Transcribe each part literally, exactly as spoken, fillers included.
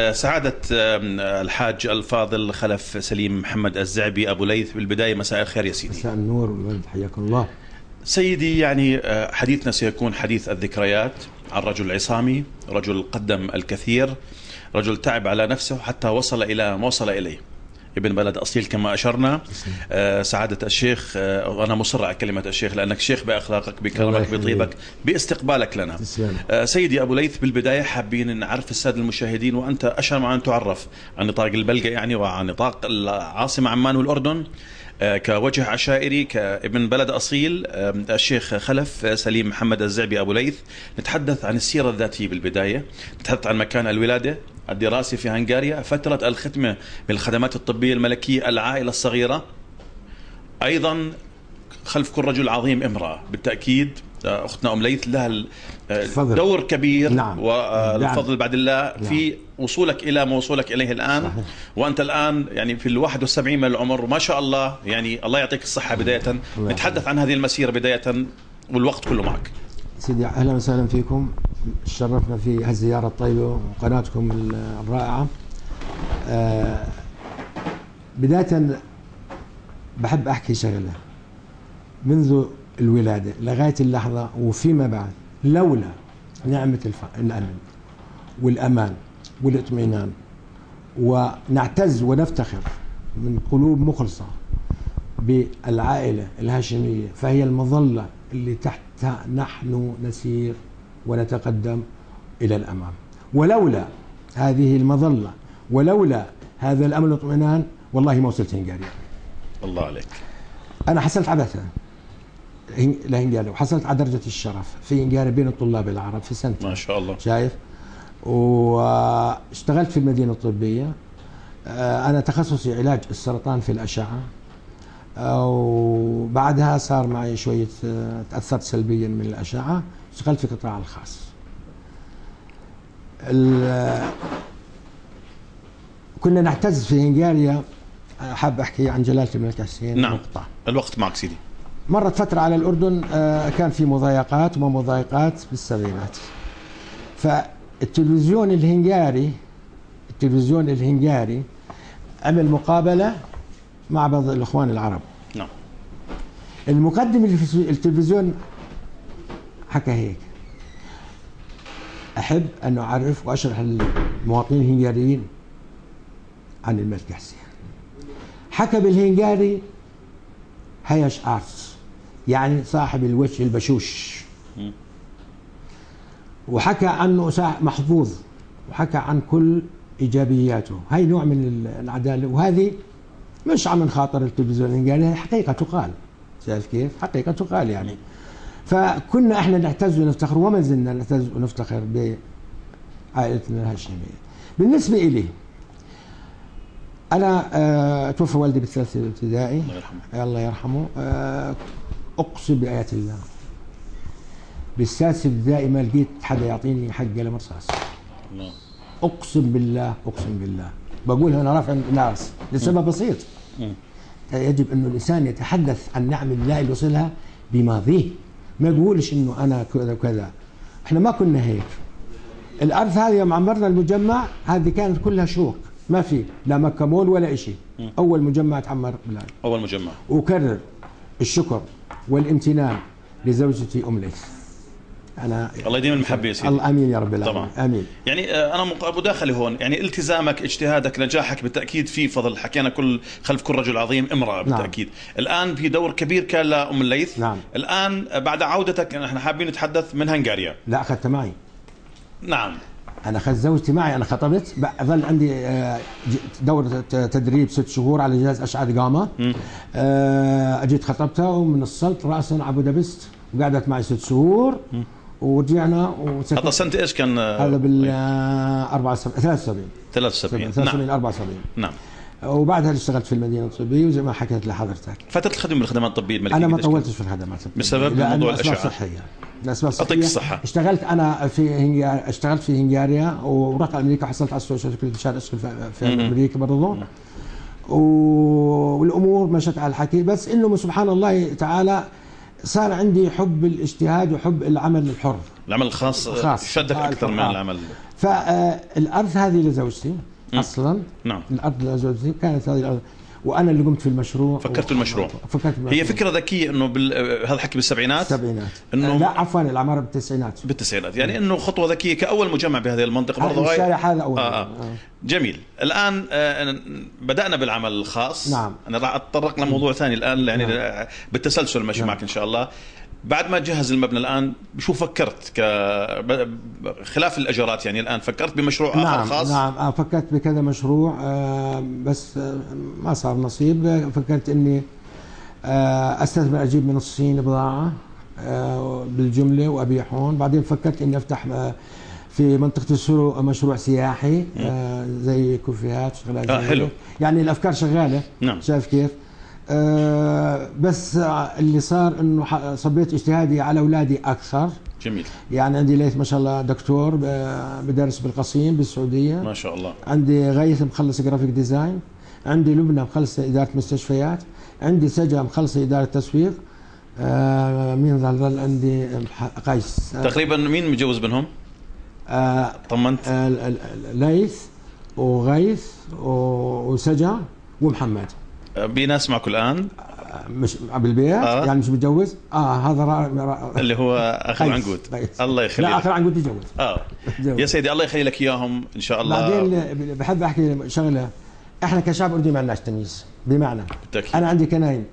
سعادة الحاج الفاضل خلف سليم محمد الزعبي أبو ليث، بالبداية مساء الخير يا سيدي. مساء النور والورد، حياكم الله. سيدي، يعني حديثنا سيكون حديث الذكريات عن رجل عصامي، رجل قدم الكثير، رجل تعب على نفسه حتى وصل إلى ما وصل إليه، ابن بلد أصيل كما أشرنا. آه سعادة الشيخ، آه وأنا مصر على كلمة الشيخ لأنك شيخ بأخلاقك، بكرمك، بطيبك، باستقبالك لنا. آه سيدي أبو ليث، بالبداية حابين نعرف السادة المشاهدين، وأنت أشهر ما أن تعرف عن نطاق البلقة يعني وعن نطاق العاصمة عمان والأردن، آه كوجه عشائري، كابن بلد أصيل، آه الشيخ خلف سليم محمد الزعبي أبو ليث. نتحدث عن السيرة الذاتية بالبداية، نتحدث عن مكان الولادة، الدراسي في هنغاريا، فترة الختمة بالخدمات الطبية الملكية، العائلة الصغيرة، أيضا خلف كل رجل عظيم امرأة. بالتأكيد أختنا أم ليث لها دور كبير. نعم. والفضل بعد الله. نعم. في وصولك إلى ما وصولك إليه الآن. صحيح. وأنت الآن يعني في الواحد والسبعين من العمر، وما شاء الله، يعني الله يعطيك الصحة. بداية نتحدث عن هذه المسيرة بداية، والوقت كله معك سيدي. أهلا وسهلا فيكم، شرفنا في هالزيارة الطيبة وقناتكم الرائعة. آه بداية بحب أحكي شغلة، منذ الولادة لغاية اللحظة وفيما بعد، لولا نعمة الأمن والأمان والاطمئنان، ونعتز ونفتخر من قلوب مخلصة بالعائلة الهاشمية، فهي المظلة اللي تحتها نحن نسير ونتقدم إلى الأمام. ولولا هذه المظلة، ولولا هذا الأمن والاطمئنان، والله ما وصلت هنغاريا. الله عليك. أنا حصلت عبثا لهنغاريا، وحصلت على درجة الشرف في هنغاريا بين الطلاب العرب في سنة، ما شاء الله. شايف؟ واشتغلت في المدينة الطبية. أنا تخصصي علاج السرطان في الأشعة، وبعدها صار معي شوية، تأثرت سلبيا من الأشعة، اشتغلت في القطاع الخاص. كنا نعتز في هنغاريا، حاب أحكي عن جلالة الملك حسين. نعم. مقطع. الوقت معك سيدي. مرت فترة على الأردن كان في مضايقات وما مضايقات بالسبعينات، فالتلفزيون الهنغاري التلفزيون الهنغاري عمل مقابلة مع بعض الإخوان العرب. نعم. المقدم التلفزيون حكى هيك: أحب أن أعرف وأشرح للمواطنين الهنغاريين عن الملك حسين. حكى بالهنغاري هيش آرتس، يعني صاحب الوجه البشوش، وحكى عنه محظوظ، وحكى عن كل إيجابياته. هاي نوع من العدالة، وهذه مش عم نخاطر التلفزيون الهنغاري، حقيقة تقال. شايف كيف؟ حقيقة تقال يعني. فكنا احنا نعتز ونفتخر، وما زلنا نعتز ونفتخر بعائلتنا الهاشمية. بالنسبة إلي أنا، آه توفى والدي بالثالث الابتدائي، الله يرحمه. الله يرحمه. آه أقسم بآيات الله، بالسادس الابتدائي ما لقيت حدا يعطيني حق قلم رصاص. الله. أقسم بالله، أقسم بالله، بقولها أنا رافع الناس لسبب بسيط. م. يجب أنه الإنسان يتحدث عن نعم الله اللي وصلها بماضيه، ما يقولش إنه أنا كذا وكذا. إحنا ما كنا هيك. الأرض هذه يوم عمرنا المجمع، هذه كانت كلها شوك، ما في لا مكة مول ولا إشي. م. أول مجمع تعمر بالله. أول مجمع. وكرر الشكر والامتنان لزوجتي أم ليث. أنا الله يديم المحبة يا سيدي. الله آمين يا رب العالمين. طبعا. آمين. يعني أنا مداخلي هون، يعني التزامك، اجتهادك، نجاحك بالتأكيد في فضل. حكينا كل خلف كل رجل عظيم امرأة بالتأكيد. نعم. الآن في دور كبير كان لأم الليث. نعم. الآن بعد عودتك نحن حابين نتحدث من هنغاريا. لا، أخذت معي. نعم. أنا أخذت زوجتي معي، أنا خطبت، ظل عندي دورة تدريب ست شهور على جهاز أشعة قامة. أجيت خطبتها ومنصلت رأسا على بودابست، وقعدت معي ست شهور. م. ورجعنا. هذا سنة ايش كان؟ هذا بال أربعة وسبعين ثلاثة وسبعين ثلاثة وسبعين ثلاثة وسبعين أربعة وسبعين. نعم. وبعدها اشتغلت في المدينة الطبية، وزي ما حكيت لحضرتك فترة الخدمة بالخدمات الطبية الملكية. أنا ما طولتش في الخدمات الطبية بسبب موضوع الأشعة. لأسباب صحية. لأسباب صحية. يعطيك الصحة. اشتغلت أنا في هنغاريا، اشتغلت في هنغاريا، ورحت على أمريكا، حصلت على السوشيال سكيورتي عشان أشتغل في أمريكا برضه. والأمور مشت على الحكي، بس إنه سبحان الله تعالى صار عندي حب الاجتهاد وحب العمل الحر، العمل الخاص خاص. شدك اكثر من آه. العمل. فالارض هذه لزوجتي اصلا. نعم. الارض لزوجتي كانت هذه الارض، وانا اللي قمت في المشروع. فكرت المشروع. فكرت المشروع. هي فكره ذكيه انه بال... هذا حكي بالسبعينات. السبعينات. انه لا عفوا العماره بالتسعينات. بالتسعينات، يعني انه خطوه ذكيه كاول مجمع بهذه المنطقه برضه. هاي الشارع هذا اول. آه آه. آه. جميل. الان آه بدانا بالعمل الخاص. نعم. انا راح اتطرق لموضوع ثاني الان، يعني نعم. بالتسلسل ماشي نعم. معك ان شاء الله. بعد ما تجهز المبنى الان شو فكرت ك خلاف الاجارات؟ يعني الان فكرت بمشروع نعم اخر خاص؟ نعم فكرت بكذا مشروع، بس ما صار نصيب. فكرت اني استثمر، اجيب من الصين بضاعه بالجمله وابيع هون. بعدين فكرت اني افتح في منطقه السوق مشروع سياحي زي كوفيهات شغلات. آه حلو. يعني الافكار شغاله. نعم. شايف كيف؟ أه بس اللي صار انه صبيت اجتهادي على اولادي اكثر. جميل. يعني عندي ليث ما شاء الله دكتور بدرس بالقصيم بالسعوديه ما شاء الله. عندي غيث مخلص جرافيك ديزاين، عندي لبنى مخلصه اداره مستشفيات، عندي سجا مخلصه اداره تسويق. أه مين ظل عندي؟ قيس. تقريبا مين متجوز منهم؟ أه طمنت. أه ليث وغيث وسجا ومحمد. بناس معك الان؟ مش بالبيت. آه. يعني مش متجوز. اه هذا را... را... اللي هو اخر عنقود. الله يخليك. لا اخر عنقود تجوز. اه يا سيدي الله يخلي لك اياهم ان شاء الله. بعدين بحب احكي شغله، احنا كشعب اردني ما عندناش تمييز. بمعنى بالتأكيد. انا عندي كناين،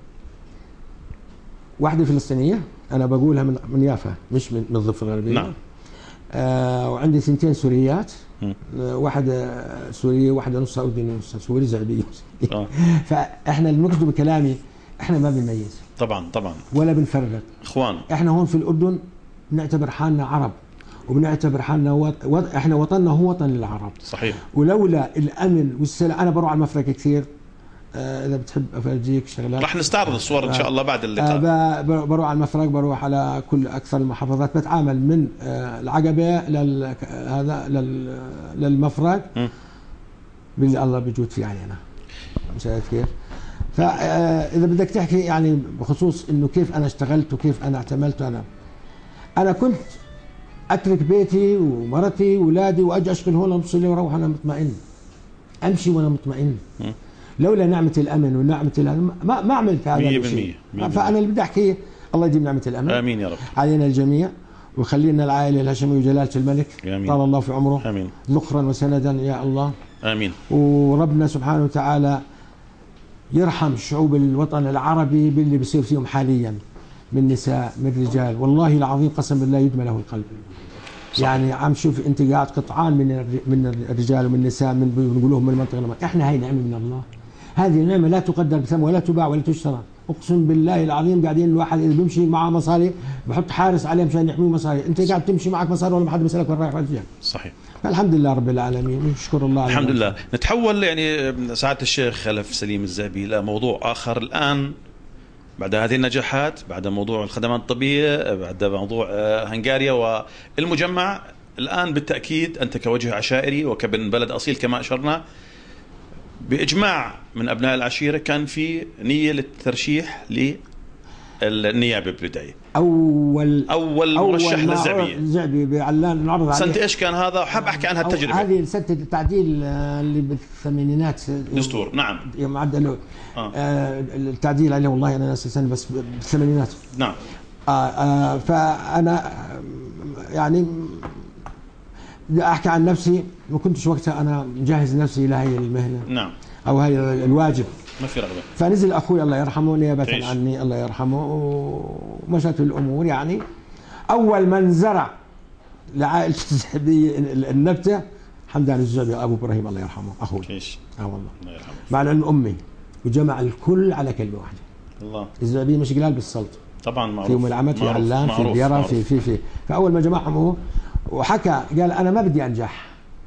واحده فلسطينيه انا بقولها من من يافا مش من الضفه الغربيه. نعم. آه وعندي ثنتين سوريات. م. واحده سوريه واحده نصها اردني نصها سوري زعبيه. آه. فاحنا اللي بنقصده بكلامي احنا ما بنميز. طبعا طبعا. ولا بنفرق. اخوان. احنا هون في الاردن بنعتبر حالنا عرب، وبنعتبر حالنا وط... وط... احنا وطننا هو وطن العرب. صحيح. ولولا الامن والسلام. انا بروح على المفرق كثير. آه اذا بتحب افرجيك شغلات. راح نستعرض الصور ان شاء الله بعد اللقاء. آه بروح على المفرق، بروح على كل اكثر المحافظات، بتعامل من آه العقبه لل هذا لل... للمفرق باللي الله بيجود فيه علينا. شايف كيف؟ فاذا بدك تحكي يعني بخصوص انه كيف انا اشتغلت وكيف انا اعتملت، انا انا كنت اترك بيتي ومرتي واولادي واجي اشتغل هون نص الليل واروح انا مطمئن، امشي وانا مطمئن. لولا نعمه الامن ونعمه الامن ما ما عملت هذا الشيء. فانا اللي بدي احكيه الله يديم نعمه الامن. امين يا رب علينا الجميع، ويخلينا العائله الهاشميه وجلاله الملك. آمين. طال الله في عمره. امين. ذخرا وسندا يا الله. امين. وربنا سبحانه وتعالى يرحم شعوب الوطن العربي باللي بيصير فيهم حاليا من نساء من رجال. والله العظيم قسم بالله يدمى له القلب. صح. يعني عم شوف انت قاعد قطعان من من الرجال ومن النساء من بنقولوهم من المنطقه. احنا هاي نعمه من الله، هذه النعمه لا تقدر بثمن ولا تباع ولا تشترى. اقسم بالله العظيم قاعدين الواحد اذا بيمشي معه مصاري بحط حارس عليه مشان يحميه مصاري، انت قاعد تمشي معك مصاري ولا ما حد بيسالك وين رايح وين جاي. صحيح. الحمد لله رب العالمين، نشكر الله. الحمد لله. نتحول يعني سعاده الشيخ خلف سليم الزعبي الى موضوع اخر الان بعد هذه النجاحات، بعد موضوع الخدمات الطبيه، بعد موضوع هنغاريا والمجمع. الان بالتاكيد انت كوجه عشائري وكابن بلد اصيل كما اشرنا باجماع من ابناء العشيره كان في نيه للترشيح للنيابه بالبدايه. اول اول مرشح للزعبيه. الزعبي بعلان نعرض عليه. سنه ايش كان هذا؟ حاب احكي عن هالتجربه. هذه سنه التعديل اللي بالثمانينات دستور. نعم. يوم عدلوا آه. آه التعديل عليه والله انا ناسي سنه بس بالثمانينات. نعم. آه آه فانا يعني بدي احكي عن نفسي، ما كنتش وقتها انا مجهز نفسي لهي المهنه. نعم. او هي الواجب. ما في رغبه. فنزل اخوي الله يرحمه نيابه عني الله يرحمه ومشت الامور. يعني اول من زرع لعائله الزعبيه النبته حمدان الزعبي ابو ابراهيم الله يرحمه اخوي. فيش. اه والله. الله يرحمه. مع العلم امي وجمع الكل على كلمه واحده. الله. الزعبيه مش قلال بالسلط. طبعا معروف. في ملعمه في علان في بيرة في في في فاول ما جمعهم هو وحكى قال انا ما بدي انجح،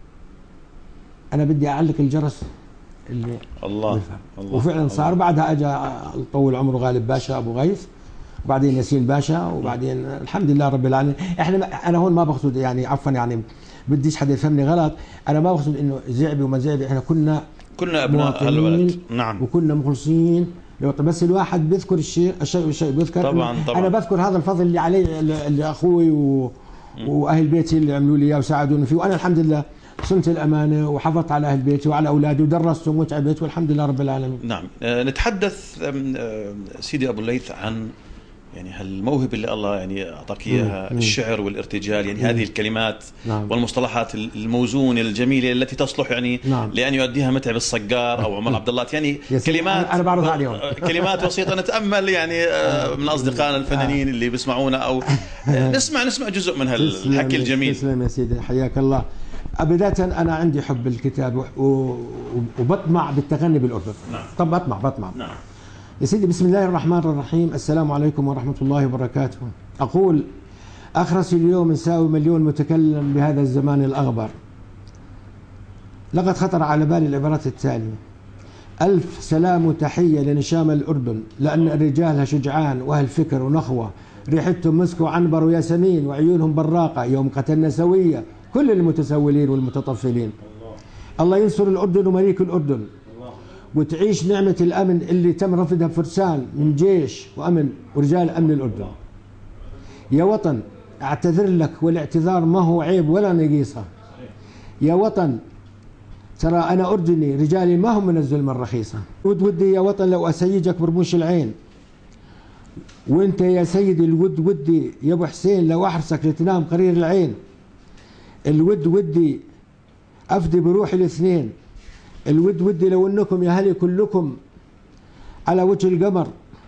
انا بدي اعلق الجرس اللي الله, الله وفعلا صار. بعدها اجى طول عمره غالب باشا ابو غيث، وبعدين ياسين باشا، وبعدين الحمد لله رب العالمين. احنا انا هون ما بقصد يعني عفوا يعني بديش حدا يفهمني غلط، انا ما بقصد انه زعبي وما زعبي، احنا كنا كنا ابناء البلد. نعم. وكنا مخلصين بس الواحد بيذكر الشيء الشيء والشيء بيذكر. طبعا طبعا. انا بذكر هذا الفضل اللي علي، اللي اخوي و... واهل بيتي اللي عملوا لي اياه وساعدوني فيه، وانا الحمد لله صنت الامانه وحافظت على اهل بيتي وعلى اولادي ودرستهم وتعبت والحمد لله رب العالمين. نعم. نتحدث سيدي ابو الليث عن يعني هالموهبه اللي الله يعني اعطاك اياها، الشعر والارتجال، يعني مم. هذه الكلمات نعم. والمصطلحات الموزونه الجميله التي تصلح يعني نعم. لان يؤديها متعب الصقار او عمر عبد الله، يعني كلمات انا بعرضها اليوم كلمات بسيطه نتامل يعني من اصدقائنا الفنانين اللي بيسمعونا او نسمع نسمع جزء من هالحكي الجميل. تسلم يا سيدي، حياك الله. بداية أنا عندي حب الكتاب وبطمع بالتغني بالأردن. نعم. طب بطمع بطمع نعم. يا سيدي، بسم الله الرحمن الرحيم. السلام عليكم ورحمة الله وبركاته. أقول: أخرس اليوم نساوي مليون متكلم بهذا الزمان الأغبر. لقد خطر على بالي العبارات التالية: ألف سلام وتحية لنشام الأردن، لأن رجالها شجعان وأهل فكر ونخوة، ريحتهم مسك وعنبر وياسمين وعيونهم براقة، يوم قتلنا سوية كل المتسولين والمتطفلين. الله ينصر الأردن ومليك الأردن، وتعيش نعمة الأمن اللي تم رفضها فرسان من جيش وأمن ورجال أمن الأردن. يا وطن أعتذر لك، والاعتذار ما هو عيب ولا نقيصة. يا وطن ترى أنا أردني، رجالي ما هم من الظلم الرخيصة. ود ودي يا وطن لو أسيجك برموش العين، وانت يا سيدي الود ودي يا أبو حسين لو أحرسك لتنام قرير العين. الود ودي أفدي بروحي الاثنين، الود ودي لو انكم يا هلي كلكم على وجه القمر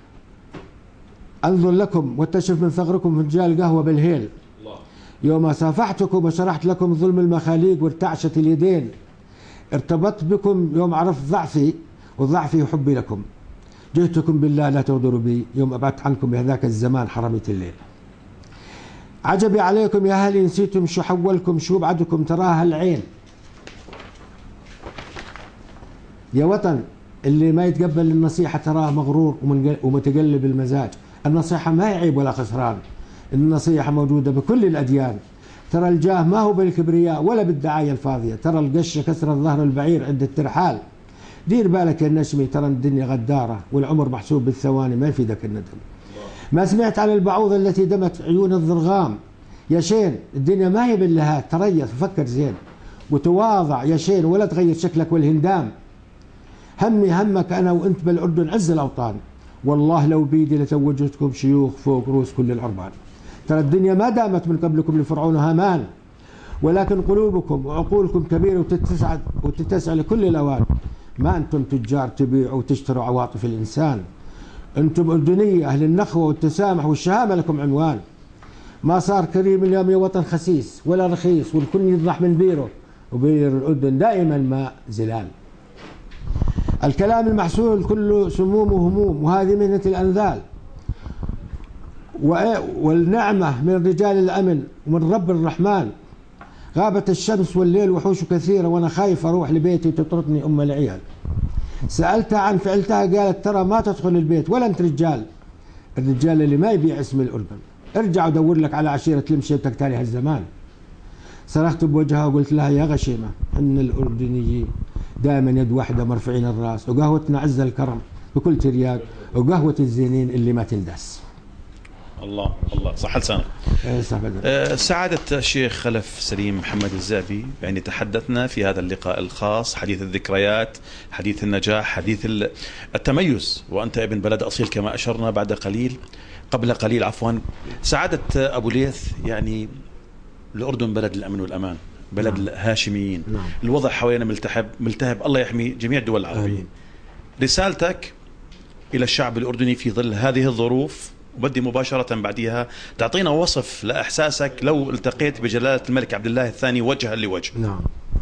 انظر لكم واكتشف من ثغركم فنجال قهوه بالهيل. يوم صافحتكم وشرحت لكم ظلم المخاليق وارتعشت اليدين، ارتبطت بكم يوم عرفت ضعفي وضعفي حبي لكم. جئتكم بالله لا تغدروا بي، يوم ابعدت عنكم بهذاك الزمان حرمت الليل. عجبي عليكم يا هلي نسيتم شو حولكم، شو بعدكم تراها العين. يا وطن اللي ما يتقبل النصيحة تراه مغرور ومتقلب المزاج. النصيحة ما هي عيب ولا خسران، النصيحة موجودة بكل الأديان. ترى الجاه ما هو بالكبرياء ولا بالدعاية الفاضية، ترى القشة كسر الظهر البعير عند الترحال. دير بالك يا النشمي، ترى الدنيا غدارة والعمر محسوب بالثواني، ما يفيدك الندم. ما سمعت عن البعوضة التي دمت عيون الضرغام. يا شين الدنيا ما هي باللهات، تريث وفكر زين وتواضع يا شين ولا تغير شكلك والهندام. همي همك أنا وأنت بالأردن عز الأوطان، والله لو بيدي لتوجتكم شيوخ فوق رؤوس كل العربان. ترى الدنيا ما دامت من قبلكم لفرعون وهامان، ولكن قلوبكم وعقولكم كبيرة وتتسع وتتسع لكل الأوان. ما أنتم تجار تبيعوا وتشتروا عواطف الإنسان، أنتم أردنية أهل النخوة والتسامح والشهامة لكم عنوان. ما صار كريم اليوم يا وطن خسيس ولا رخيص، والكل يضح من بيره، وبير الأردن دائما ماء زلال. الكلام المحسول كله سموم وهموم، وهذه مهنة الأنذال، والنعمة من رجال الأمن ومن رب الرحمن. غابت الشمس والليل وحوش كثيرة، وأنا خايف أروح لبيتي وتطردني أم العيال. سألتها عن فعلتها قالت: ترى ما تدخل البيت ولا أنت رجال، الرجال اللي ما يبيع اسم الأردن. ارجع ودور لك على عشيرة تلمشي وتكتالي هالزمان. صرخت بوجهها وقلت لها: يا غشيمة إن الأردنيين دائما يد واحدة مرفعين الراس، وقهوتنا عز الكرم بكل ترياق، وقهوة الزينين اللي ما تندس. الله الله صح لسانك. أه سعادة الشيخ خلف سليم محمد الزعبي، يعني تحدثنا في هذا اللقاء الخاص حديث الذكريات، حديث النجاح، حديث التميز، وأنت ابن بلد أصيل كما أشرنا بعد قليل قبل قليل عفوا. سعادة أبو ليث، يعني الأردن بلد الأمن والأمان، بلد نعم. الهاشميين نعم. الوضع حوالينا ملتهب ملتهب، الله يحمي جميع الدول العربية. آمين. رسالتك إلى الشعب الأردني في ظل هذه الظروف، وبدي مباشرة بعدها تعطينا وصف لإحساسك لو التقيت بجلالة الملك عبد الله الثاني وجها لوجه. نعم.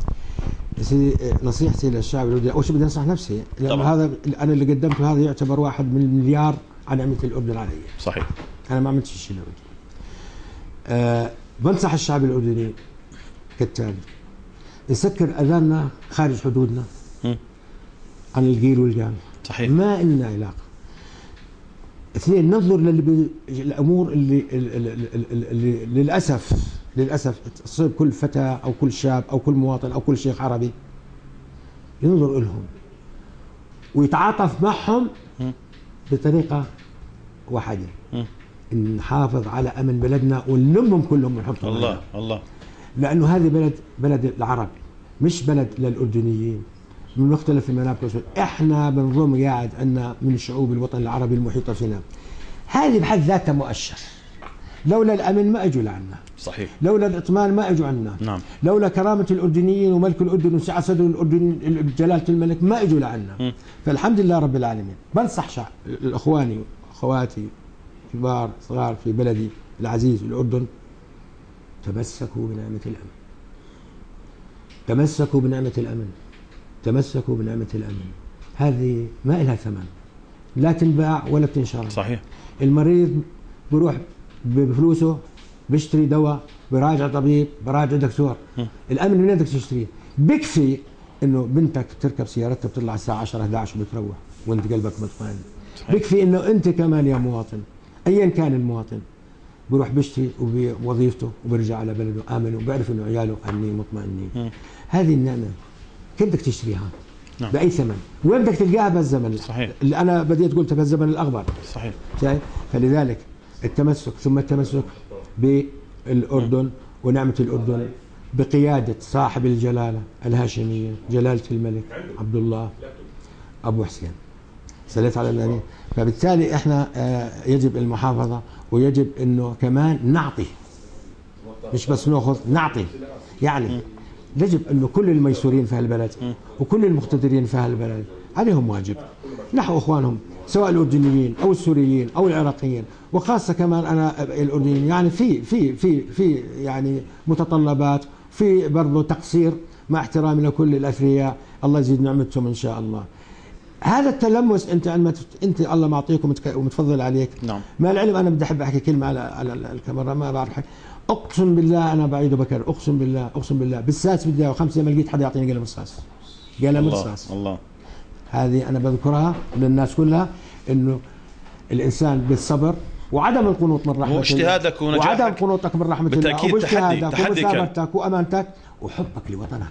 نصيحتي للشعب الأردني، أول شيء بدي أنصح نفسي، لأن هذا أنا اللي قدمته هذا يعتبر واحد من المليار عن نعمة الأردن علي. صحيح. أنا ما عملت شيء لوجه. أه بنصح الشعب الأردني كالتالي: نسكر أذاننا خارج حدودنا م. عن القيل والقال. صحيح. ما لنا علاقة. اثنين، ننظر للأمور اللي, اللي, اللي, اللي للأسف للأسف تصيب كل فتى أو كل شاب أو كل مواطن أو كل شيخ عربي، ينظر لهم ويتعاطف معهم بطريقة واحدة، نحافظ على أمن بلدنا ونلمهم كلهم ونحطهم. الله هنا. الله. لأنه هذه بلد بلد العرب، مش بلد للأردنيين من مختلف المنابر. إحنا بنظم قاعد عندنا من الشعوب الوطن العربي المحيطة فينا، هذه بحد ذاتها مؤشر. لولا الأمن ما أجوا لعنا، صحيح. لولا الإطمئنان ما أجوا عنا، نعم. لولا كرامة الأردنيين وملك الأردن وسعة صدر الأردن جلالة الملك ما أجوا لعنا. م. فالحمد لله رب العالمين. بنصح شعب إخواني وأخواتي كبار صغار في بلدي العزيز الأردن، تمسكوا بنعمة الأمن، تمسكوا بنعمة الأمن، تمسكوا بنعمة الأمن. هذه ما لها ثمن، لا تنباع ولا بتنشر. صحيح. المريض بروح بفلوسه بيشتري دواء، براجع طبيب، براجع دكتور. م. الأمن من بدك تشتريه؟ بكفي إنه بنتك تركب سيارتها بتطلع الساعة عشرة إحدى عشر وبتروح وأنت قلبك مطمئن. بكفي إنه أنت كمان يا مواطن أيا كان المواطن بروح بيشتري وبوظيفته وبرجع على بلده آمن وبعرف إنه عياله آمنين مطمئنين. هذه النعمة كيف بدك تشتريها؟ نعم. بأي ثمن؟ وين بدك تلقاها بهالزمن؟ صحيح. اللي أنا بديت قلتها بهالزمن الأغبر. صحيح. شايف؟ فلذلك التمسك ثم التمسك بالأردن ونعمة الأردن بقيادة صاحب الجلالة الهاشمية جلالة الملك عبد الله أبو حسين صليت على النبي. فبالتالي احنا يجب المحافظة ويجب انه كمان نعطي، مش بس ناخذ، نعطي. يعني يجب انه كل الميسورين في هالبلد وكل المقتدرين في هالبلد عليهم واجب نحو اخوانهم سواء الاردنيين او السوريين او العراقيين، وخاصه كمان انا الاردنيين. يعني في في في في يعني متطلبات، في برضه تقصير مع احترامي لكل الاثرياء، الله يزيد نعمتهم ان شاء الله. هذا التلمس انت عندما انت الله معطيك ومتفضل عليك. نعم. مع العلم انا بدي احب احكي كلمه على على الكاميرا ما بعرف حكي. اقسم بالله انا بعيد وبكر، اقسم بالله اقسم بالله بالسادس بالدقيقه وخمسه ما لقيت حدا يعطيني قلم رصاص. قلم رصاص. الله. هذه انا بذكرها للناس كلها، انه الانسان بالصبر وعدم القنوط من رحمه الله، واجتهادك ونجاحك وعدم قنوطك من رحمه الله، بالتاكيد تحدي تحدي ومثابرتك وامانتك وحبك لوطنك.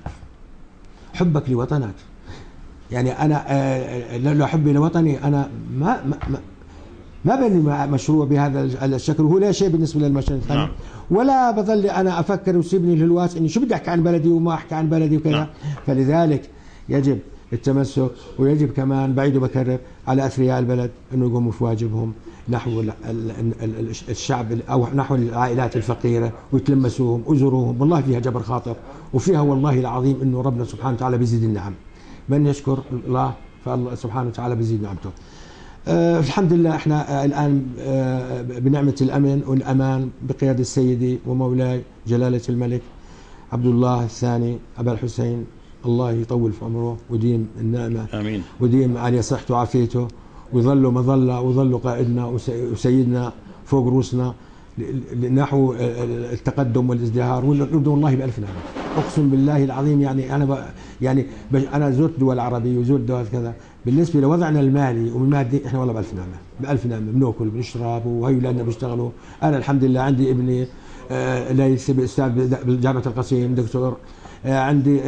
حبك لوطنك. يعني انا لو حبي لوطني انا ما ما ما, ما بني مشروع بهذا الشكل، وهو لا شيء بالنسبه للمشروع الثاني. نعم. ولا بظل انا افكر وسيبني الهلواس اني شو بدي احكي عن بلدي وما احكي عن بلدي وكذا. نعم. فلذلك يجب التمسك، ويجب كمان بعيد وبكرر على اثرياء البلد انه يقوموا في واجبهم نحو الشعب او نحو العائلات الفقيره ويتلمسوهم ويزوروهم. والله فيها جبر خاطر، وفيها والله العظيم انه ربنا سبحانه وتعالى بيزيد النعم. من يشكر الله فالله سبحانه وتعالى بيزيد نعمته. آه الحمد لله احنا آه الان آه بنعمه الامن والامان بقياده سيدي ومولاي جلاله الملك عبد الله الثاني ابا الحسين، الله يطول في عمره ويديم النعمه. امين. ويديم عليه صحته وعافيته، ويظلوا مظله ويظلوا قائدنا وسيدنا فوق روسنا نحو التقدم والازدهار. والاردن والله بألف نعمه، اقسم بالله العظيم. يعني انا يعني انا زرت دول عربيه وزرت دول كذا، بالنسبه لوضعنا المالي والمادي احنا والله بألف نعمه، بألف نعمه. بناكل بنشرب وهي اولادنا بيشتغلوا. انا الحمد لله عندي ابني ليث استاذ بجامعه القصيم دكتور، عندي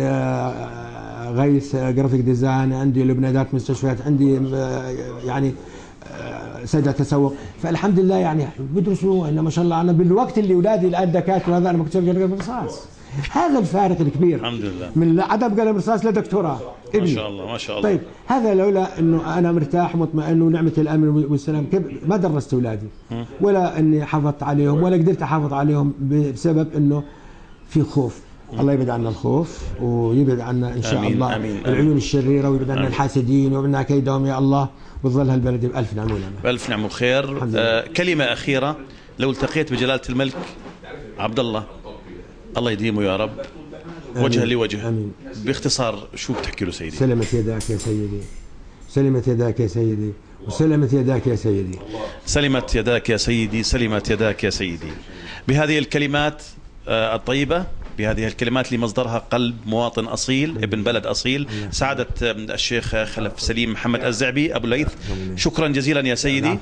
غيث جرافيك ديزاين، عندي لبنادات مستشفيات، عندي يعني سجل تسوق. فالحمد لله يعني بدرسوا ان ما شاء الله. انا بالوقت اللي اولادي الان دكاتره هذا انا ما كنت ارجع قلم رصاص. هذا الفارق الكبير الحمد لله من عدم قلم رصاص لدكتوراه ما شاء الله ما شاء الله. طيب هذا لولا انه انا مرتاح ومطمئن ونعمه الامن والسلام كيف ما درست اولادي ولا اني حافظت عليهم ولا قدرت احافظ عليهم بسبب انه في خوف. الله يبعد عنا الخوف ويبعد عنا ان شاء آمين الله آمين العيون الشريره ويبعد عنا الحاسدين ويبعد عنا كيدهم يا الله، وتظل هالبلد بألف نعم ونعمه. بألف نعم وخير. آه كلمه اخيره، لو التقيت بجلاله الملك عبد الله الله يديمه يا رب وجها لوجه، آمين. باختصار شو بتحكي له سيدي؟ سلمت يداك يا سيدي، سلمت يداك يا سيدي، وسلمت يداك يا سيدي، سلمت يداك يا سيدي، سلمت يداك يا سيدي. بهذه الكلمات الطيبة، بهذه الكلمات اللي مصدرها قلب مواطن أصيل ابن بلد أصيل، سعادة الشيخ خلف سليم محمد الزعبي أبو الليث، شكرا جزيلا يا سيدي.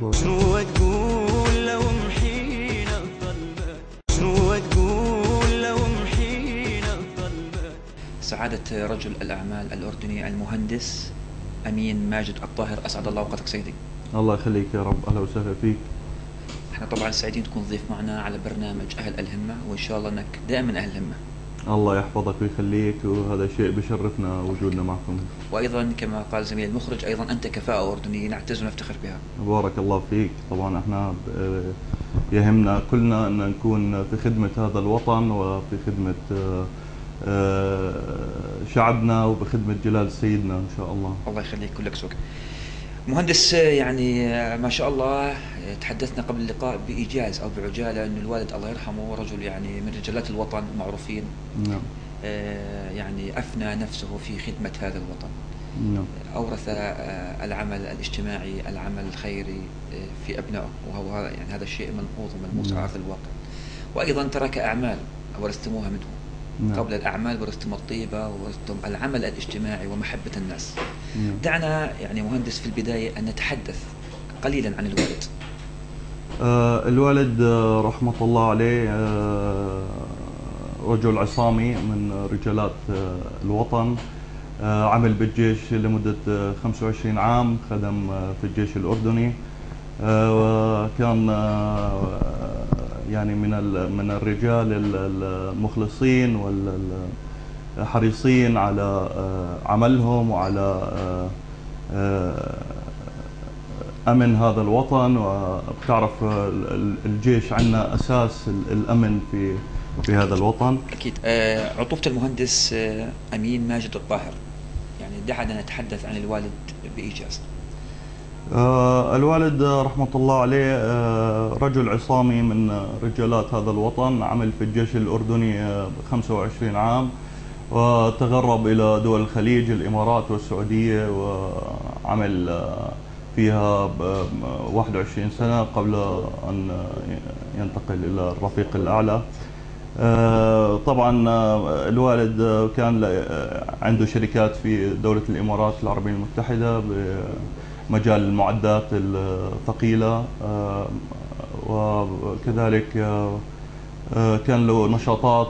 سعادة رجل الأعمال الأردني المهندس أمين ماجد الطاهر، أسعد الله أوقاتك سيدي. الله يخليك يا رب، أهلا وسهلا فيك. احنا طبعا سعيدين تكون ضيف معنا على برنامج أهل الهمة، وإن شاء الله أنك دائما أهل همة. الله يحفظك ويخليك، وهذا شيء بشرفنا وجودنا معكم. وأيضا كما قال زميل المخرج، أيضا أنت كفاءة أردنية نعتز ونفتخر بها. بارك الله فيك. طبعا احنا يهمنا كلنا أن نكون في خدمة هذا الوطن وفي خدمة شعبنا وبخدمة جلال سيدنا إن شاء الله. الله يخليك، كلك سوق. مهندس، يعني ما شاء الله تحدثنا قبل اللقاء بإيجاز أو بعجالة أن الوالد الله يرحمه رجل يعني من رجالات الوطن معروفين. نعم. آه يعني أفنى نفسه في خدمة هذا الوطن. نعم. أورث آه العمل الاجتماعي، العمل الخيري آه في أبنائه، وهو يعني هذا الشيء ملحوظ وملموس على أرض الواقع. وأيضا ترك أعمال ورثتموها منه. نعم. قبل الأعمال ورثتم الطيبة وورثتم العمل الاجتماعي ومحبة الناس. نعم. دعنا يعني مهندس في البداية أن نتحدث قليلا عن الوالد. آه الوالد آه رحمة الله عليه آه رجل عصامي من رجالات آه الوطن. آه عمل بالجيش لمدة آه خمسة وعشرين عام، خدم آه في الجيش الأردني. آه وكان آه يعني من من الرجال المخلصين والحريصين على عملهم وعلى أمن هذا الوطن. وبتعرف الجيش عندنا أساس الأمن في في هذا الوطن. أكيد. عطوفة المهندس أمين ماجد الطاهر، يعني دعنا نتحدث عن الوالد بإيجاز. آه الوالد رحمة الله عليه آه رجل عصامي من رجالات هذا الوطن، عمل في الجيش الأردني آه خمسة وعشرين عام، وتغرب إلى دول الخليج، الإمارات والسعودية، وعمل آه فيها واحد وعشرين سنة قبل أن ينتقل إلى الرفيق الأعلى. آه طبعا آه الوالد كان عنده شركات في دولة الإمارات العربية المتحدة مجال المعدات الثقيلة، وكذلك كان له نشاطات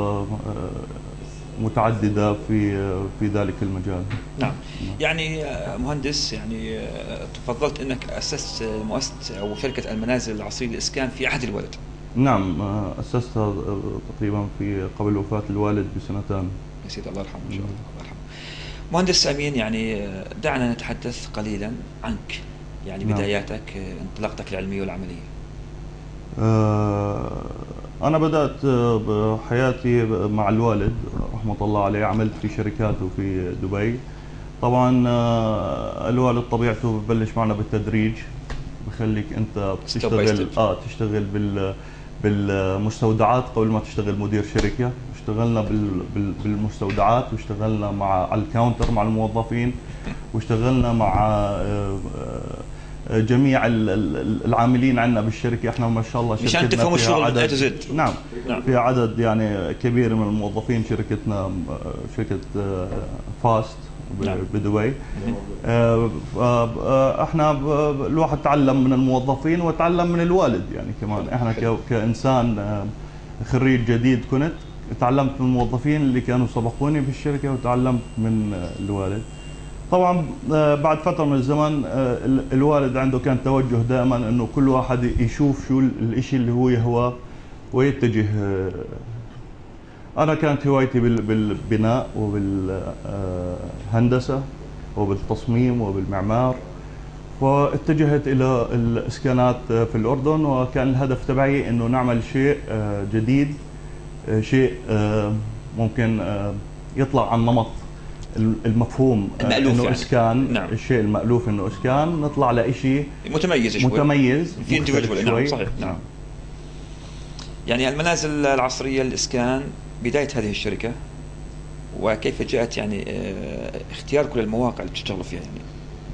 متعددة في في ذلك المجال. نعم. يعني مهندس، يعني تفضلت انك اسست مؤسسة او شركة المنازل العصرية للاسكان في عهد الوالد. نعم، اسستها تقريبا في قبل وفاة الوالد بسنتين. يا سيدي الله يرحمه ان شاء الله. الله يرحمه. مهندس أمين، يعني دعنا نتحدث قليلا عنك، يعني نعم. بداياتك، انطلاقتك العلمية والعملية. أه أنا بدأت بحياتي مع الوالد رحمة الله عليه، عملت في شركاته في دبي. طبعا الوالد طبيعته ببلش معنا بالتدريج، بخليك أنت تشتغل آه تشتغل بال بالمستودعات قبل ما تشتغل مدير شركة. اشتغلنا بالمستودعات، واشتغلنا مع الكاونتر مع الموظفين، واشتغلنا مع جميع العاملين عندنا بالشركة. احنا ما شاء الله مشان تفهموا الشغل من A to Z. نعم. نعم، في عدد يعني كبير من الموظفين. شركتنا شركة فاست نعم. بدبي. احنا الواحد تعلم من الموظفين وتعلم من الوالد يعني كمان. احنا كإنسان خريج جديد كنت تعلمت من الموظفين اللي كانوا سبقوني في الشركة، وتعلمت من الوالد. طبعا بعد فترة من الزمن الوالد عنده كان توجه دائما انه كل واحد يشوف شو الاشي اللي هو يهواه ويتجه. انا كانت هوايتي بالبناء وبالهندسة وبالتصميم وبالمعمار، واتجهت الى الاسكانات في الاردن. وكان الهدف تبعي انه نعمل شيء جديد، شيء ممكن يطلع عن نمط المفهوم المألوف، انه يعني. اسكان. نعم. الشيء المألوف انه اسكان، نطلع لشيء متميز شوي. متميز في انديفيدوال. نعم صحيح. نعم. يعني المنازل العصرية للاسكان، بداية هذه الشركة، وكيف جاءت يعني اختياركم للمواقع اللي بتشتغلوا فيها يعني؟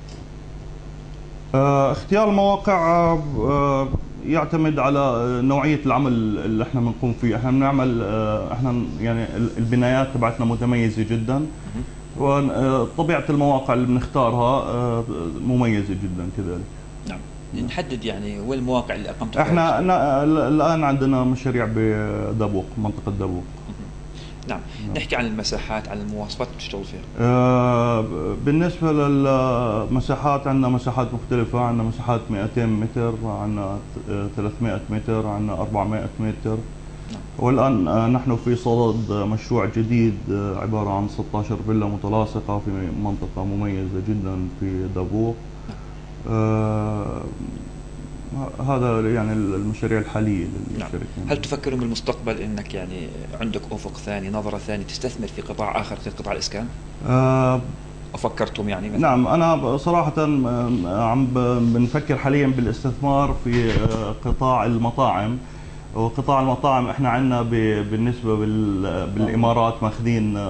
اختيار المواقع يعتمد على نوعية العمل اللي احنا بنقوم فيه. احنا بنعمل احنا يعني البنايات تبعتنا متميزة جدا، وطبيعة المواقع اللي بنختارها مميزة جدا كذلك. نعم. نحدد يعني وين المواقع اللي اقمتوا فيها؟ احنا الان عندنا مشاريع بدبوق، منطقة دبوق. نعم. نعم. نحكي عن المساحات، عن المواصفات اللي بتشتغل فيها. آه بالنسبة للمساحات عندنا مساحات مختلفة، عندنا مساحات مئتين متر، عندنا ثلاثمئة متر، عندنا أربعمئة متر. نعم. والآن نحن في صدد مشروع جديد عبارة عن ستة عشر فيلا متلاصقة في منطقة مميزة جدا في دابور. نعم. آه هذا يعني المشاريع الحالية للشركة. نعم. هل تفكرون بالمستقبل انك يعني عندك افق ثاني، نظرة ثانية، تستثمر في قطاع اخر غير قطاع الاسكان؟ أه أفكرتم يعني مثلا؟ نعم، انا صراحة عم بنفكر حاليا بالاستثمار في قطاع المطاعم. وقطاع المطاعم احنا عندنا بالنسبة بالامارات ماخذين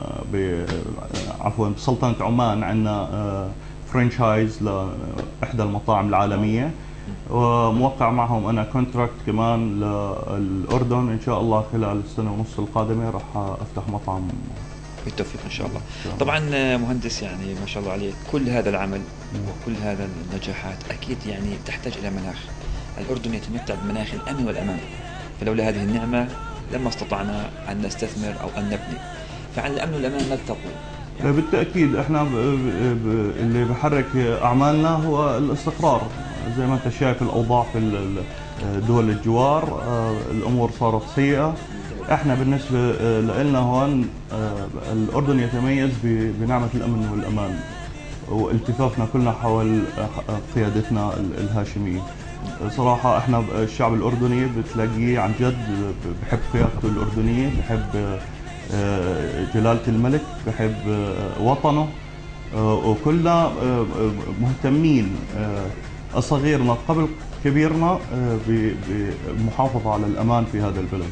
عفوا بسلطنة عمان عندنا فرانشايز لاحدى المطاعم العالمية، وموقع معهم انا كونتراكت كمان للاردن. ان شاء الله خلال السنه ونص القادمه راح افتح مطعم. بالتوفيق ان شاء الله. طبعا مهندس يعني ما شاء الله عليك، كل هذا العمل وكل هذا النجاحات اكيد يعني تحتاج الى مناخ. الاردن يتمتع بمناخ الامن والامان، فلولا هذه النعمه لما استطعنا ان نستثمر او ان نبني. فعن الامن والامان ماذا تقول؟ بالتاكيد احنا اللي بحرك اعمالنا هو الاستقرار. زي ما انت شايف الاوضاع في دول الجوار الامور صارت سيئه. احنا بالنسبه لنا هون الاردن يتميز بنعمه الامن والامان، والتفافنا كلنا حول قيادتنا الهاشميه. صراحه احنا الشعب الاردني بتلاقيه عن جد بحب قيادته الاردنيه، بحب جلاله الملك، بحب وطنه، وكلنا مهتمين صغيرنا قبل كبيرنا بالمحافظة على الأمان في هذا البلد.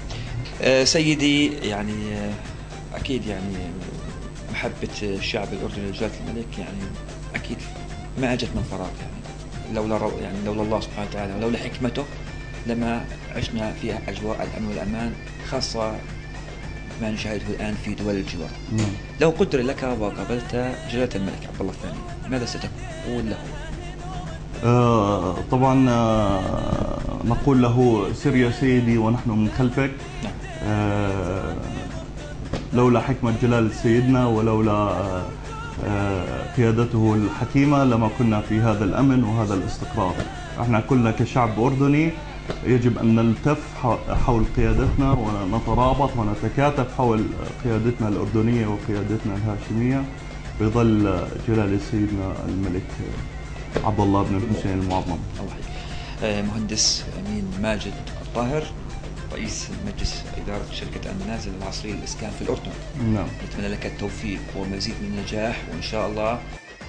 سيدي يعني أكيد يعني محبة الشعب الأردني لجلالة الملك يعني أكيد ما أجت من فراغ، يعني لولا يعني لولا الله سبحانه وتعالى ولولا حكمته لما عشنا في أجواء الأمن والأمان، خاصة ما نشاهده الآن في دول الجوار. مم. لو قدر لك وقابلت جلالة الملك عبد الله الثاني ماذا ستقول له؟ آه طبعا آه نقول له سر يا سيدي ونحن من خلفك. آه لولا حكمة جلال سيدنا ولولا آه قيادته الحكيمة لما كنا في هذا الأمن وهذا الاستقرار. احنا كلنا كشعب أردني يجب أن نلتف حول قيادتنا ونترابط ونتكاتف حول قيادتنا الأردنية وقيادتنا الهاشمية بظل جلال سيدنا الملك عبد الله بن الحسين المعظم. مهندس أمين ماجد الطاهر، رئيس مجلس إدارة شركة المنازل العصرية للإسكان في الأردن. نعم. نتمنى لك التوفيق ومزيد من النجاح وإن شاء الله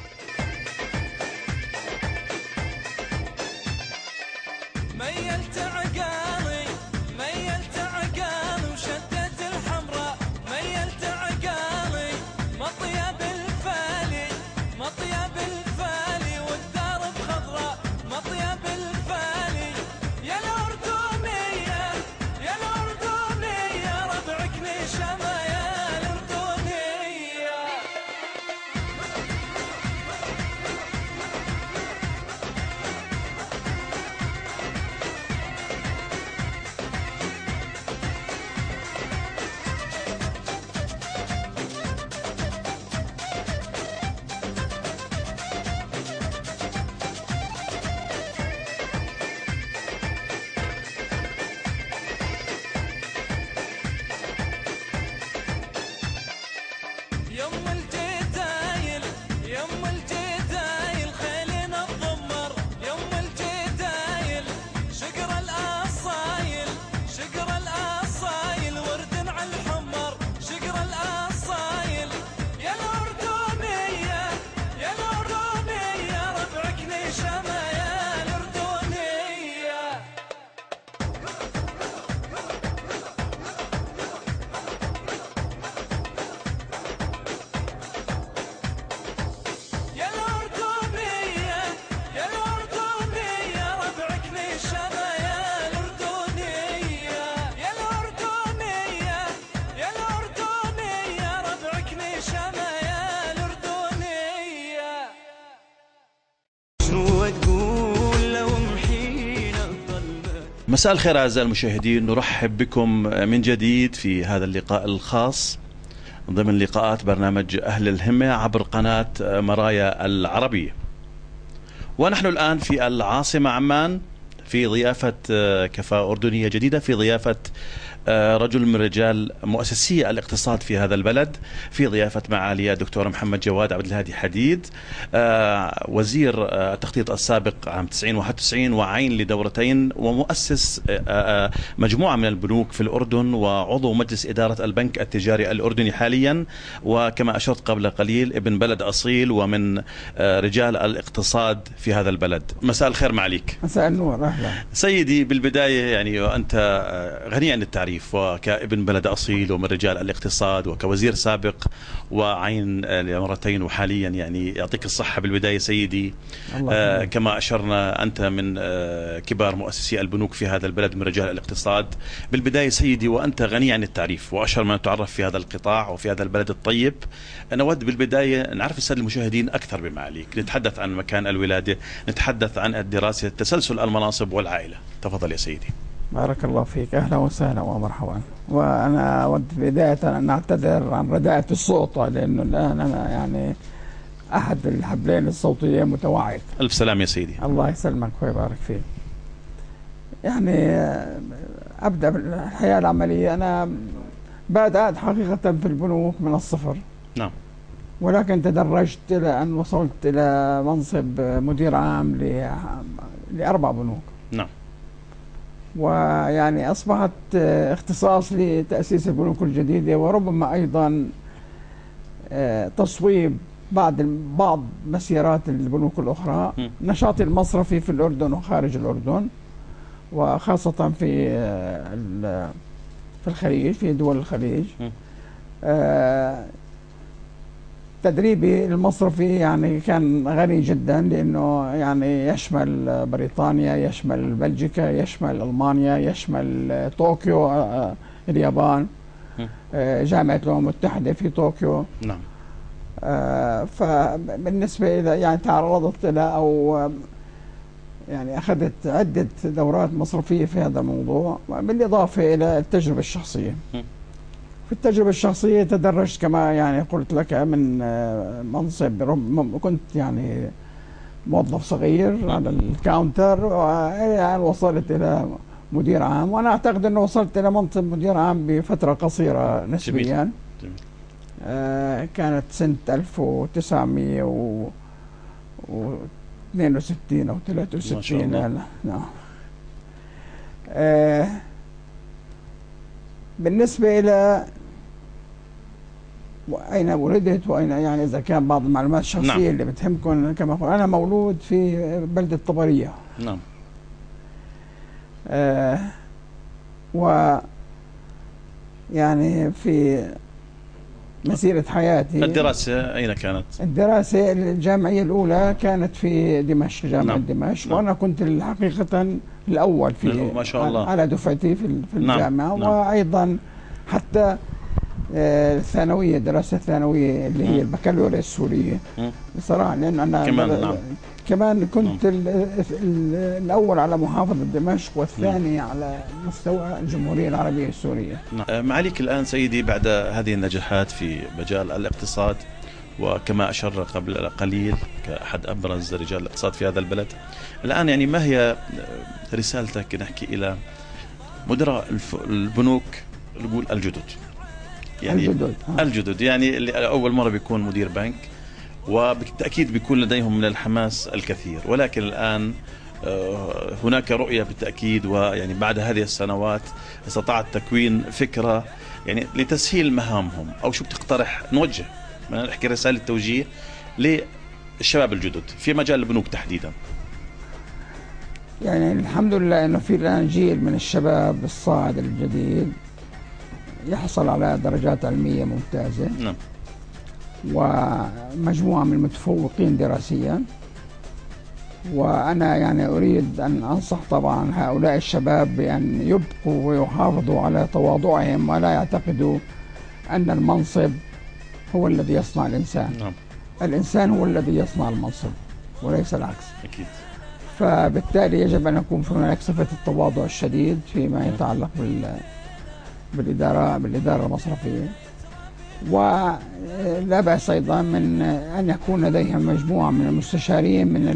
ميلت عقالي ميلت عقالي وشدت الحمراء، ميلت عقالي مطيب الفالي مطيب الفالي والدار بخضراء مطيب الفالي. يا الأردنية يا الأردنية ربعك نشمة يا الأردنية. مساء الخير أعزائي المشاهدين، نرحب بكم من جديد في هذا اللقاء الخاص ضمن لقاءات برنامج أهل الهمة عبر قناة مرايا العربية. ونحن الآن في العاصمة عمان في ضيافة كفاءة أردنية جديدة، في ضيافة رجل من رجال مؤسسي الاقتصاد في هذا البلد، في ضيافة معالي الدكتور محمد جواد عبد الهادي حديد، وزير التخطيط السابق عام تسعين وواحد وتسعين وعين لدورتين، ومؤسس مجموعة من البنوك في الأردن، وعضو مجلس إدارة البنك التجاري الأردني حاليا، وكما أشرت قبل قليل ابن بلد أصيل ومن رجال الاقتصاد في هذا البلد. مساء الخير معاليك. مساء النور، أهلا سيدي. بالبداية يعني أنت غني عن التعريف، وكابن بلد أصيل ومن رجال الاقتصاد وكوزير سابق وعين لمرتين وحاليا، يعني يعطيك الصحة بالبداية سيدي. آه كما أشرنا أنت من آه كبار مؤسسي البنوك في هذا البلد، من رجال الاقتصاد. بالبداية سيدي وأنت غني عن التعريف وأشهر من تعرف في هذا القطاع وفي هذا البلد الطيب، نود بالبداية نعرف السادة المشاهدين أكثر بمعاليك، نتحدث عن مكان الولادة، نتحدث عن الدراسة، تسلسل المناصب والعائلة. تفضل يا سيدي. بارك الله فيك، أهلا وسهلا ومرحبا. وأنا أود بداية أن أعتذر عن رداءة الصوت، لأنه الآن أنا يعني أحد الحبلين الصوتية متوعد. ألف سلام يا سيدي. الله يسلمك ويبارك فيك. يعني أبدأ بالحياة العملية. أنا بدأت حقيقة في البنوك من الصفر. نعم. ولكن تدرجت إلى أن وصلت إلى منصب مدير عام لأربع بنوك. نعم. ويعني أصبحت اختصاص لتأسيس البنوك الجديدة، وربما أيضا تصويب بعض بعض مسيرات البنوك الأخرى. م. نشاطي المصرفي في الأردن وخارج الأردن، وخاصة في في الخليج، في دول الخليج. م. تدريبي المصرفي يعني كان غني جدا، لأنه يعني يشمل بريطانيا، يشمل بلجيكا، يشمل ألمانيا، يشمل طوكيو اليابان، جامعة الأمم المتحدة في طوكيو. نعم. فبالنسبة إلى يعني تعرضت إلى أو يعني أخذت عدة دورات مصرفية في هذا الموضوع، بالإضافة إلى التجربة الشخصية. في التجربة الشخصية تدرجت كما يعني قلت لك من منصب، كنت يعني موظف صغير على الكاونتر، يعني وصلت إلى مدير عام، وأنا أعتقد أنه وصلت إلى منصب مدير عام بفترة قصيرة نسبيا. جميل. آه كانت سنة ألف وتسعمئة واثنين وستين أو ثلاثة وستين. ما شاء الله. نعم. آه بالنسبة إلى أين ولدت وأين، يعني إذا كان بعض المعلومات الشخصية. نعم. اللي بتهمكم، كما أقول أنا مولود في بلدة طبرية. نعم. آه و يعني في مسيرة حياتي. الدراسة أين كانت؟ الدراسة الجامعية الأولى كانت في دمشق، جامعة. نعم. دمشق. نعم. وأنا كنت حقيقة الأول في ما شاء الله على دفعتي في في الجامعة. نعم. وأيضا حتى الثانوية، الدراسة الثانوية اللي هي البكالوريا السورية بصراحة، لأن أنا كمان نعم. كمان كنت نعم. الأول على محافظة دمشق، والثاني نعم. على مستوى الجمهورية العربية السورية. نعم. معاليك الآن سيدي بعد هذه النجاحات في مجال الاقتصاد، وكما أشر قبل قليل كأحد أبرز رجال الاقتصاد في هذا البلد، الآن يعني ما هي رسالتك نحكي إلى مدراء البنوك نقول الجدد؟ يعني الجدد, الجدد يعني اللي أول مرة بيكون مدير بنك، وبالتأكيد بيكون لديهم من الحماس الكثير، ولكن الآن هناك رؤية بالتأكيد، ويعني بعد هذه السنوات استطاعت تكوين فكرة يعني لتسهيل مهامهم، أو شو بتقترح نوجه بدنا نحكي رسالة توجيه للشباب الجدد في مجال البنوك تحديدا؟ يعني الحمد لله انه في الان جيل من الشباب الصاعد الجديد يحصل على درجات علمية ممتازة. نعم. ومجموعة من المتفوقين دراسيا، وأنا يعني أريد أن أنصح طبعا هؤلاء الشباب بأن يبقوا ويحافظوا على تواضعهم، ولا يعتقدوا أن المنصب هو الذي يصنع الإنسان. نعم. الإنسان هو الذي يصنع المنصب وليس العكس. أكيد. فبالتالي يجب أن يكون هناك صفة التواضع الشديد فيما يتعلق بال بالإدارة بالإدارة المصرفية. ولا بأس أيضا من أن يكون لديهم مجموعة من المستشارين من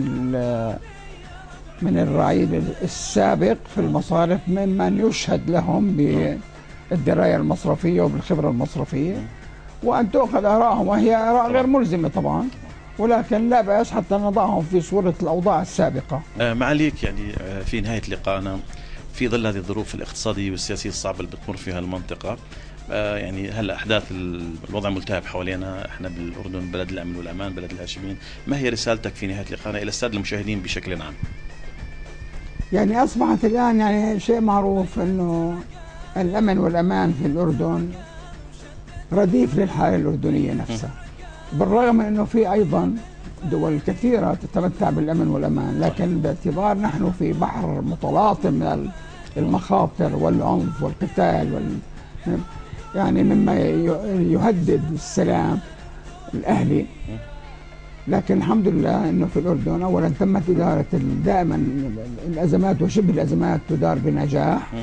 من الرعيل السابق في المصارف ممن يشهد لهم بالدراية المصرفية وبالخبرة المصرفية، وأن تؤخذ آرائهم، وهي آراء غير ملزمة طبعا، ولكن لا بأس حتى نضعهم في صورة الأوضاع السابقة. معاليك، يعني في نهاية لقائنا، في ظل هذه الظروف الاقتصادية والسياسية الصعبة اللي بتمر فيها المنطقة، يعني هلا احداث الوضع ملتهب حوالينا، احنا بالاردن بلد الامن والامان، بلد الهاشمين، ما هي رسالتك في نهايه لقائنا الى الساده المشاهدين بشكل عام؟ يعني اصبحت الان يعني شيء معروف انه الامن والامان في الاردن رديف للحاله الاردنيه نفسها، بالرغم من انه في ايضا دول كثيره تتمتع بالامن والامان، لكن باعتبار نحن في بحر متلاطم من المخاطر والعنف والقتال وال يعني مما يهدد السلام الأهلي. لكن الحمد لله أنه في الأردن أولا تمت إدارة دائما الأزمات وشبه الأزمات تدار بنجاح.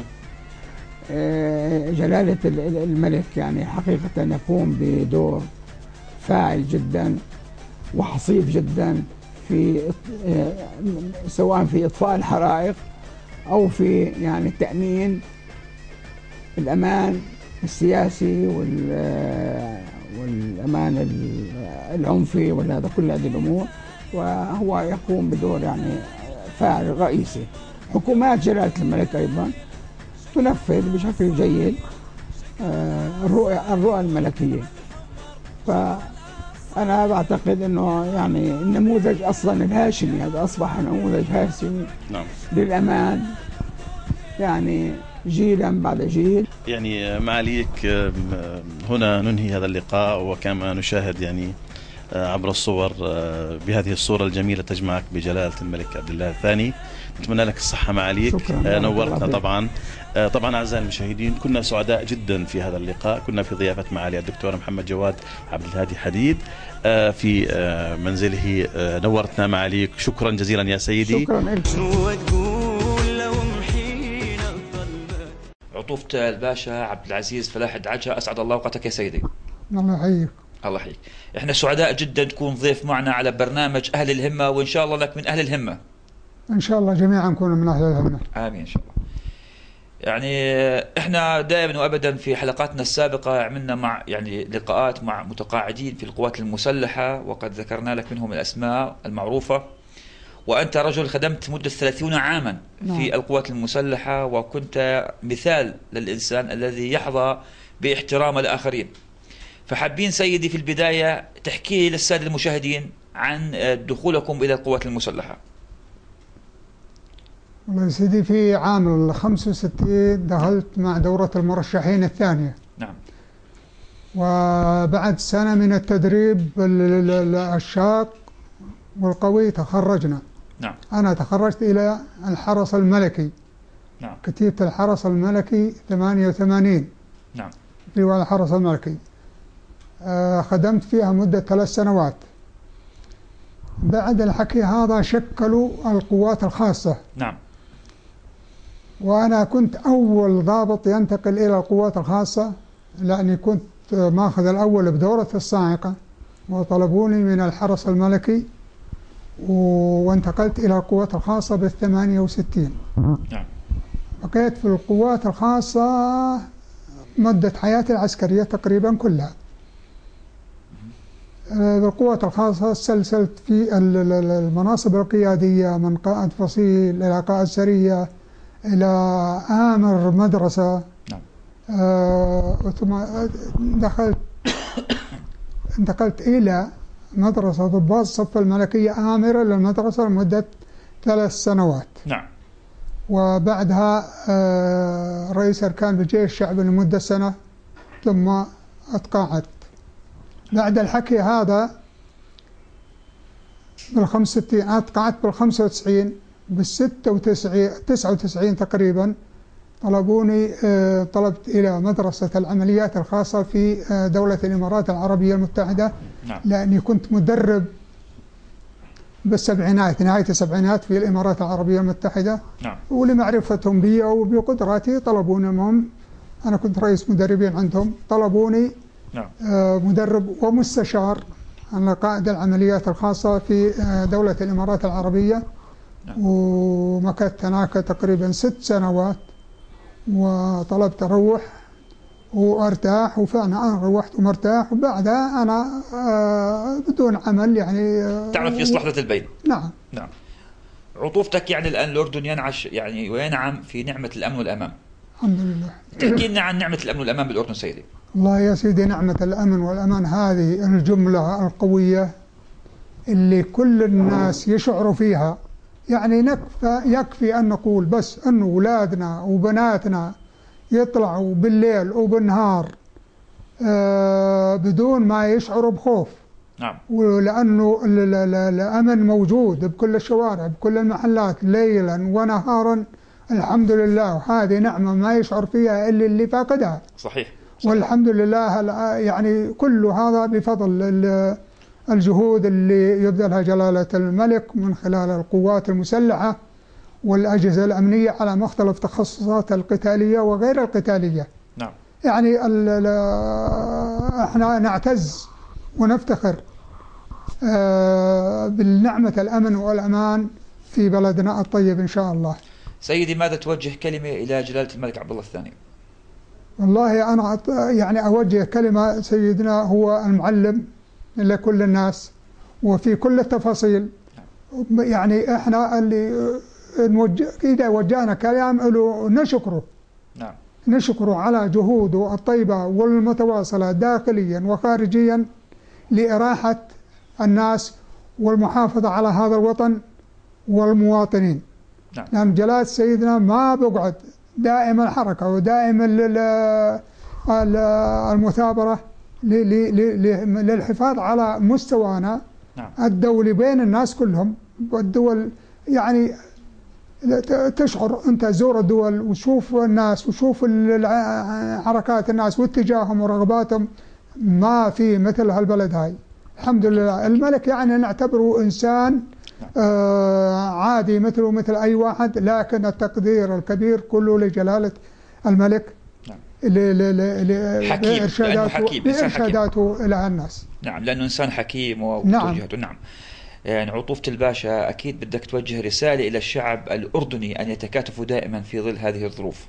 جلالة الملك يعني حقيقة يقوم بدور فاعل جدا وحصيف جدا في سواء في إطفاء الحرائق أو في يعني تأمين الأمان السياسي والأمان العنفي وهذا كل هذه الأمور، وهو يقوم بدور يعني فاعل رئيسي. حكومات جلالة الملك أيضا تنفذ بشكل جيد الرؤى الرؤى الملكية. فأنا بعتقد أنه يعني النموذج أصلا الهاشمي هذا أصبح نموذج هاشمي نعم للأمان، يعني جيلا بعد جيل. يعني معاليك، هنا ننهي هذا اللقاء، وكما نشاهد يعني عبر الصور بهذه الصورة الجميلة تجمعك بجلالة الملك عبد الله الثاني. نتمنى لك الصحة معاليك، نورتنا طبعا. طبعا أعزائي المشاهدين، كنا سعداء جدا في هذا اللقاء، كنا في ضيافة معالي الدكتور محمد جواد عبد الهادي حديد في منزله. نورتنا معاليك، شكرا جزيلا يا سيدي. شكرا لك. عطوفة الباشا عبد العزيز فلاح الدعجة، أسعد الله أوقاتك يا سيدي. الله يحييك. الله يحييك. احنا سعداء جدا تكون ضيف معنا على برنامج أهل الهمة، وإن شاء الله لك من أهل الهمة. إن شاء الله جميعا نكون من أهل الهمة. آمين إن شاء الله. يعني احنا دائما وابدا في حلقاتنا السابقة عملنا مع يعني لقاءات مع متقاعدين في القوات المسلحة، وقد ذكرنا لك منهم الأسماء المعروفة. وأنت رجل خدمت مدة ثلاثين عاما نعم. في القوات المسلحة، وكنت مثال للإنسان الذي يحظى باحترام الآخرين. فحابين سيدي في البداية تحكي للسادة المشاهدين عن دخولكم إلى القوات المسلحة. والله يا سيدي، في عام خمسة وستين دخلت مع دورة المرشحين الثانية. نعم. وبعد سنة من التدريب الشاق والقوي تخرجنا. نعم. أنا تخرجت إلى الحرس الملكي. نعم. كتيبة الحرس الملكي ثمانية وثمانين. نعم. في الحرس الملكي. آه خدمت فيها مدة ثلاث سنوات. بعد الحكي هذا شكلوا القوات الخاصة. نعم. وأنا كنت أول ضابط ينتقل إلى القوات الخاصة، لأني كنت ماخذ الأول بدورة الصاعقة، وطلبوني من الحرس الملكي وانتقلت إلى القوات الخاصة بالثمانية وستين. نعم. بقيت في القوات الخاصة مدة حياتي العسكرية تقريبا كلها. بالقوات الخاصة سلسلت في المناصب القيادية، من قائد فصيل إلى قائد سرية إلى آمر مدرسة. نعم. آه ثم دخلت انتقلت إلى مدرسة ضباط الصف الملكية آمرة للمدرسة لمدة ثلاث سنوات. نعم. وبعدها آه رئيس أركان بالجيش الشعبي لمدة سنة، ثم أتقاعدت. بعد الحكي هذا بالخمسة وستين أتقاعدت بالخمسة وتسعين، بالستة وتسعين تسعة وتسعين تقريبا طلبوني آه طلبت إلى مدرسة العمليات الخاصة في آه دولة الإمارات العربية المتحدة. نعم. لأني كنت مدرب بالسبعينات، نهاية السبعينات في الإمارات العربية المتحدة. نعم. ولمعرفتهم بي وبقدراتي طلبوني منهم، أنا كنت رئيس مدربين عندهم، طلبوني نعم. آه مدرب ومستشار. أنا قائد العمليات الخاصة في آه دولة الإمارات العربية. نعم. ومكثت هناك تقريبا ست سنوات، وطلبت أروح وارتاح، وفعلا انا روحت ومرتاح، وبعدها انا آه بدون عمل يعني آه تعمل في إصلاح ذات البين. نعم. نعم. عطوفتك يعني الآن الأردن ينعش يعني وينعم في نعمة الأمن والأمان. الحمد لله. تحكي لنا عن نعمة الأمن والأمان بالأردن سيدي. والله يا سيدي، نعمة الأمن والأمان هذه الجملة القوية اللي كل الناس يشعروا فيها. يعني نكفى يكفي أن نقول بس أن أولادنا وبناتنا يطلعوا بالليل وبالنهار آه بدون ما يشعروا بخوف. نعم. ولأنه الأمن موجود بكل الشوارع بكل المحلات ليلا ونهارا الحمد لله، وهذه نعمة ما يشعر فيها إلا اللي فاقدها. صحيح. صحيح. والحمد لله يعني كل هذا بفضل الجهود اللي يبذلها جلالة الملك من خلال القوات المسلحة والأجهزة الأمنية على مختلف تخصصات القتالية وغير القتالية. نعم. يعني احنا نعتز ونفتخر بالنعمة الأمن والأمان في بلدنا الطيب إن شاء الله. سيدي، ماذا توجه كلمة إلى جلالة الملك عبد الله الثاني؟ والله أنا يعني أوجه كلمة، سيدنا هو المعلم لكل الناس وفي كل التفاصيل. يعني احنا اللي نوجه إذا وجهنا كلام له نشكره. نعم. نشكره على جهوده الطيبة والمتواصلة داخليا وخارجيا لإراحة الناس والمحافظة على هذا الوطن والمواطنين. نعم. لأن جلالة سيدنا ما بقعد، دائما الحركة ودائما المثابرة للحفاظ على مستوانا نعم. الدولي بين الناس كلهم والدول. يعني تشعر أنت زور الدول وشوف الناس وشوف حركات الناس واتجاههم ورغباتهم، ما في مثل هالبلد هاي الحمد لله. الملك يعني نعتبره إنسان آه عادي مثله مثل أي واحد، لكن التقدير الكبير كله لجلالة الملك. نعم. لإرشاداته لإرشاداته إلى الناس. نعم، لأنه إنسان حكيم وتوجهته. نعم. يعني عطوفة الباشا أكيد بدك توجه رسالة إلى الشعب الأردني أن يتكاتفوا دائما في ظل هذه الظروف.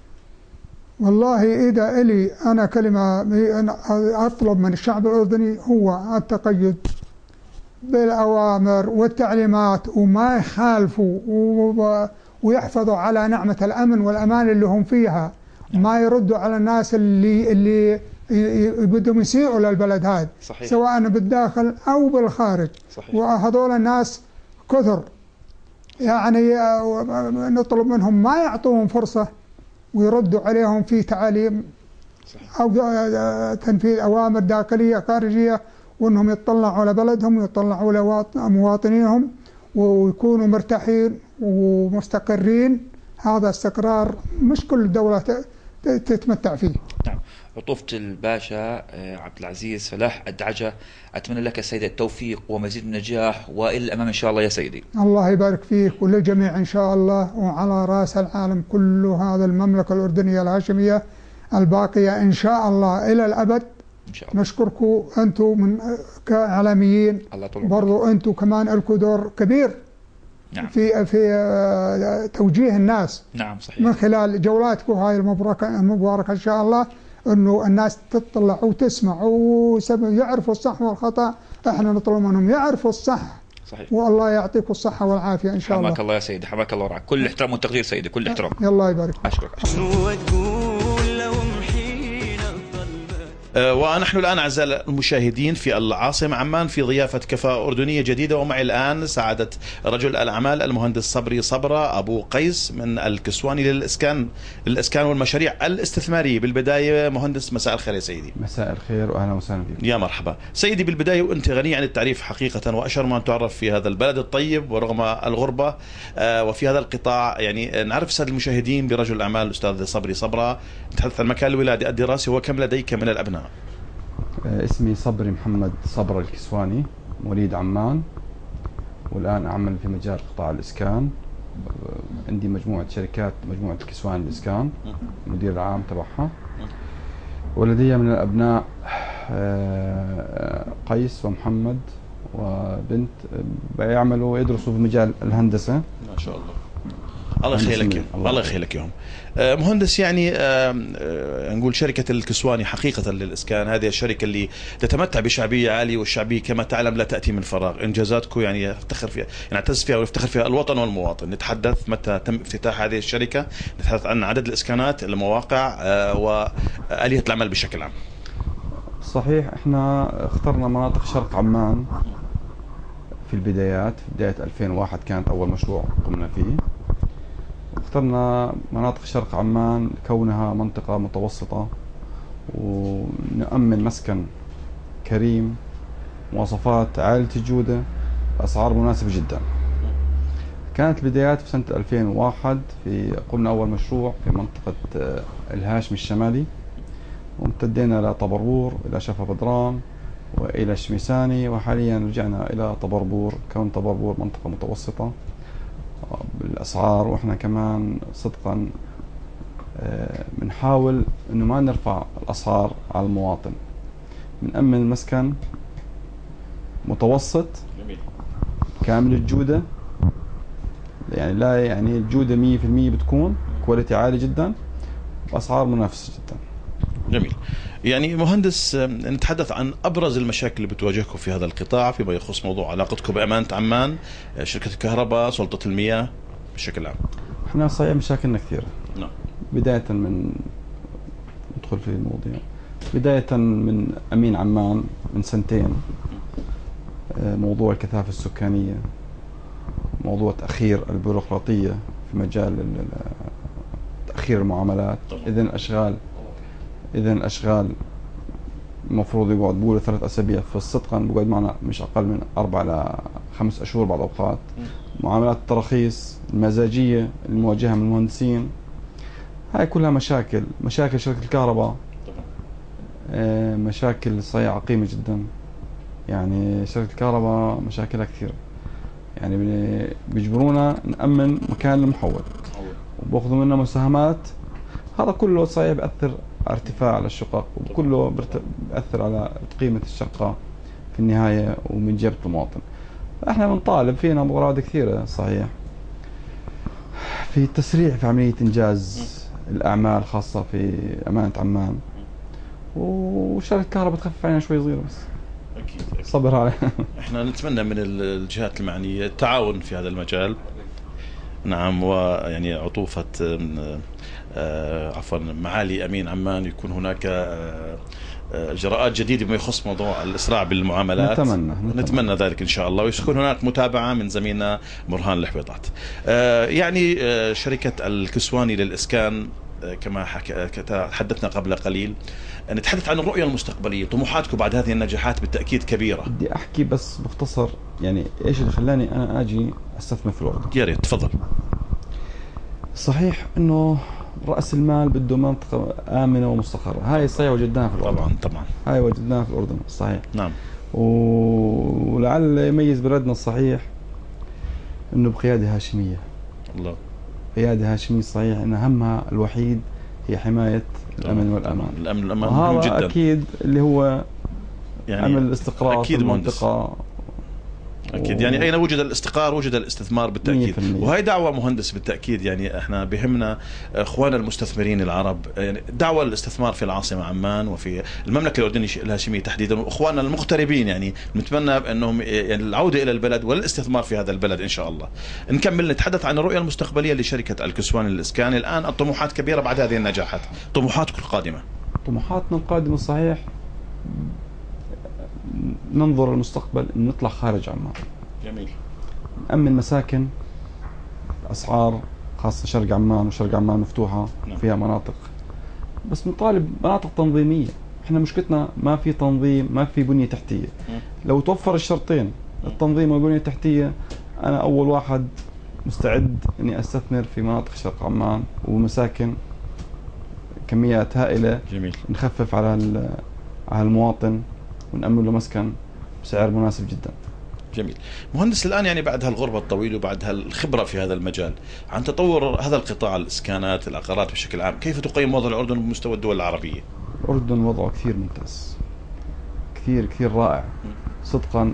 والله إذا إلي أنا كلمة أنا أطلب من الشعب الأردني هو التقيد بالأوامر والتعليمات وما يخالفوا ويحفظوا على نعمة الأمن والأمان اللي هم فيها. ما يردوا على الناس اللي اللي بدهم يسيئوا للبلد هذا. صحيح. سواء بالداخل أو بالخارج. صحيح. وهذول الناس كثر، يعني نطلب منهم ما يعطوهم فرصة ويردوا عليهم في تعاليم. صحيح. أو تنفيذ أوامر داخلية خارجية، وأنهم يطلعوا على بلدهم ويطلعوا لمواطنينهم ويكونوا مرتاحين ومستقرين. هذا استقرار مش كل دولة تتمتع فيه. نعم. عطوفة الباشا عبد العزيز فلاح الدعجة، أتمنى لك سيدي التوفيق ومزيد من النجاح وإلى الأمام إن شاء الله يا سيدي. الله يبارك فيك وللجميع إن شاء الله، وعلى رأس العالم كله هذا المملكة الأردنية الهاشمية الباقية إن شاء الله إلى الأبد. إن شاء الله. نشكركم أنتم من كإعلاميين، برضو أنتم كمان لكم دور كبير. نعم. في في توجيه الناس. نعم صحيح. من خلال جولاتكم هاي المباركة المباركة إن شاء الله، إنه الناس تطلع وتسمع ويعرفوا الصح والخطأ. إحنا نطلب منهم يعرفوا الصح. صحيح. والله يعطيكم الصحة والعافية إن شاء الله. حماك الله يا سيدي، حماك الله ورعاك. كل احترام وتقدير سيدي، كل احترام. الله يبارك. أشكرك. ونحن الآن أعزائي المشاهدين في العاصمة عمان في ضيافة كفاءة أردنية جديدة، ومعي الآن سعادة رجل الأعمال المهندس صبري صبرة أبو قيس من الكسواني للإسكان للإسكان والمشاريع الاستثمارية. بالبداية مهندس، مساء الخير يا سيدي. مساء الخير وأهلا وسهلا بكم. يا مرحبا سيدي. بالبداية وأنت غني عن التعريف حقيقة، وأشهر ما تعرف في هذا البلد الطيب ورغم الغربة وفي هذا القطاع. يعني نعرف السادة المشاهدين برجل الأعمال الأستاذ صبري صبرة. نتحدث عن مكان الولادة الدراسي وكم لديك من الأبناء؟ اسمي صبري محمد صبرة الكسواني، مواليد عمان، والآن أعمل في مجال قطاع الإسكان. عندي مجموعة شركات، مجموعة كسوان الإسكان، مدير العام تبعها. ولدي من الأبناء قيس ومحمد وبنت يعملوا يدرسوا في مجال الهندسة. ما شاء الله، الله يخليك، الله يخليك يوم مهندس. يعني نقول شركة الكسواني حقيقة للإسكان هذه الشركة اللي تتمتع بشعبية عالية، والشعبية كما تعلم لا تأتي من فراغ. إنجازاتكم يعني يفتخر فيها، يعتز فيها ويفتخر فيها الوطن والمواطن. نتحدث متى تم افتتاح هذه الشركة، نتحدث عن عدد الإسكانات، المواقع، وآلية العمل بشكل عام. صحيح، احنا اخترنا مناطق شرق عمان في البدايات، في بداية ألفين وواحد كانت أول مشروع قمنا فيه. اخترنا مناطق شرق عمان كونها منطقة متوسطة، ونأمن مسكن كريم، مواصفات عالية الجودة، أسعار مناسبة جدا. كانت البدايات في سنة ألفين وواحد، في قمنا أول مشروع في منطقة الهاشم الشمالي، وامتدينا إلى طبربور، إلى شفا بدران، وإلى الشميساني، وحاليا رجعنا إلى طبربور. كون طبربور منطقة متوسطة بالأسعار، وإحنا كمان صدقا بنحاول إنه ما نرفع الأسعار على المواطن، بنأمن المسكن متوسط كامل الجودة، يعني لا يعني الجودة مية في المية بتكون كواليتي عالي جدا بأسعار منافسة جدا. جميل. يعني مهندس، نتحدث عن أبرز المشاكل اللي بتواجهكم في هذا القطاع فيما يخص موضوع علاقتكم بأمانة عمان، شركة الكهرباء، سلطة المياه بشكل عام. احنا صحيح مشاكلنا كثيرة. نعم. بداية من ندخل في المواضيع، بداية من أمين عمان من سنتين، موضوع الكثافة السكانية، موضوع تأخير البيروقراطية في مجال تأخير المعاملات. إذن الأشغال إذن الأشغال المفروض يقعد بقول ثلاث أسابيع، في الصدقا بقعد معنا مش أقل من أربع إلى خمس أشهر بعض الأوقات. معاملات التراخيص، المزاجية المواجهة من المهندسين، هاي كلها مشاكل. مشاكل شركة الكهرباء، مشاكل صحيح عقيمة جدا. يعني شركة الكهرباء مشاكلها كثير، يعني بيجبرونا نأمن مكان المحول وبأخذوا منا مساهمات. هذا كله صحيح بأثر ارتفاع على الشقق، وكله بيأثر على قيمة الشقة في النهاية ومن جيبة المواطن. احنا بنطالب، فينا مغريات كثيرة صحيح في التسريع في عملية إنجاز الأعمال، خاصة في أمانة عمان. وشركة الكهرباء تخفف علينا شوي صغيرة بس. أكيد, أكيد. صبر عليه. احنا نتمنى من الجهات المعنية التعاون في هذا المجال. نعم. ويعني عطوفة آه عفوا معالي أمين عمان يكون هناك آه إجراءات جديدة بما يخص موضوع الإسراع بالمعاملات. نتمنى, نتمنى نتمنى ذلك إن شاء الله، ويكون هناك متابعة من زميلنا مرهان الحويطات. آه يعني آه شركة الكسواني للإسكان آه كما تحدثنا قبل قليل، نتحدث عن الرؤية المستقبلية، طموحاتكم بعد هذه النجاحات بالتأكيد كبيرة. بدي أحكي بس باختصر، يعني إيش اللي خلاني أنا أجي أستثمر في الأردن. يا ريت تفضل. صحيح إنه رأس المال بده منطقة آمنة ومستقرة، هاي صحيح وجدناها في الأردن. طبعا طبعا هاي وجدناها في الأردن صحيح. نعم. ولعل يميز بلدنا الصحيح إنه بقيادة هاشمية. الله. قيادة هاشمية صحيح، إن همها الوحيد هي حماية الأمن والأمان. الأمن والأمان مهم جدا. أكيد اللي هو يعني عمل الاستقرار أكيد في المنطقة. أكيد. يعني أين وجد الاستقرار وجد الاستثمار بالتأكيد، وهي دعوة مهندس بالتأكيد. يعني احنا بهمنا اخواننا المستثمرين العرب، يعني دعوة للاستثمار في العاصمة عمان وفي المملكة الأردنية الهاشمية تحديدا، واخواننا المغتربين يعني نتمنى انهم يعني العودة إلى البلد والاستثمار في هذا البلد إن شاء الله. نكمل نتحدث عن الرؤية المستقبلية لشركة الكسواني للإسكان. الآن الطموحات كبيرة بعد هذه النجاحات، طموحاتكم القادمة. طموحاتنا القادمة صحيح ننظر المستقبل ان نطلع خارج عمان. جميل. نأمن مساكن، اسعار خاصه شرق عمان، وشرق عمان مفتوحه نعم. فيها مناطق، بس نطالب مناطق تنظيميه. احنا مشكلتنا ما في تنظيم، ما في بنيه تحتيه. م. لو توفر الشرطين التنظيم والبنيه التحتيه، انا اول واحد مستعد اني استثمر في مناطق شرق عمان ومساكن كميات هائله. جميل. نخفف على على المواطن ونأمن له مسكن بسعر مناسب جدا. جميل. مهندس، الآن يعني بعد هالغربة الطويلة وبعد هالخبرة في هذا المجال عن تطور هذا القطاع، الإسكانات، العقارات بشكل عام، كيف تقيم وضع الأردن بمستوى الدول العربية؟ الأردن وضعه كثير ممتاز، كثير كثير رائع صدقا.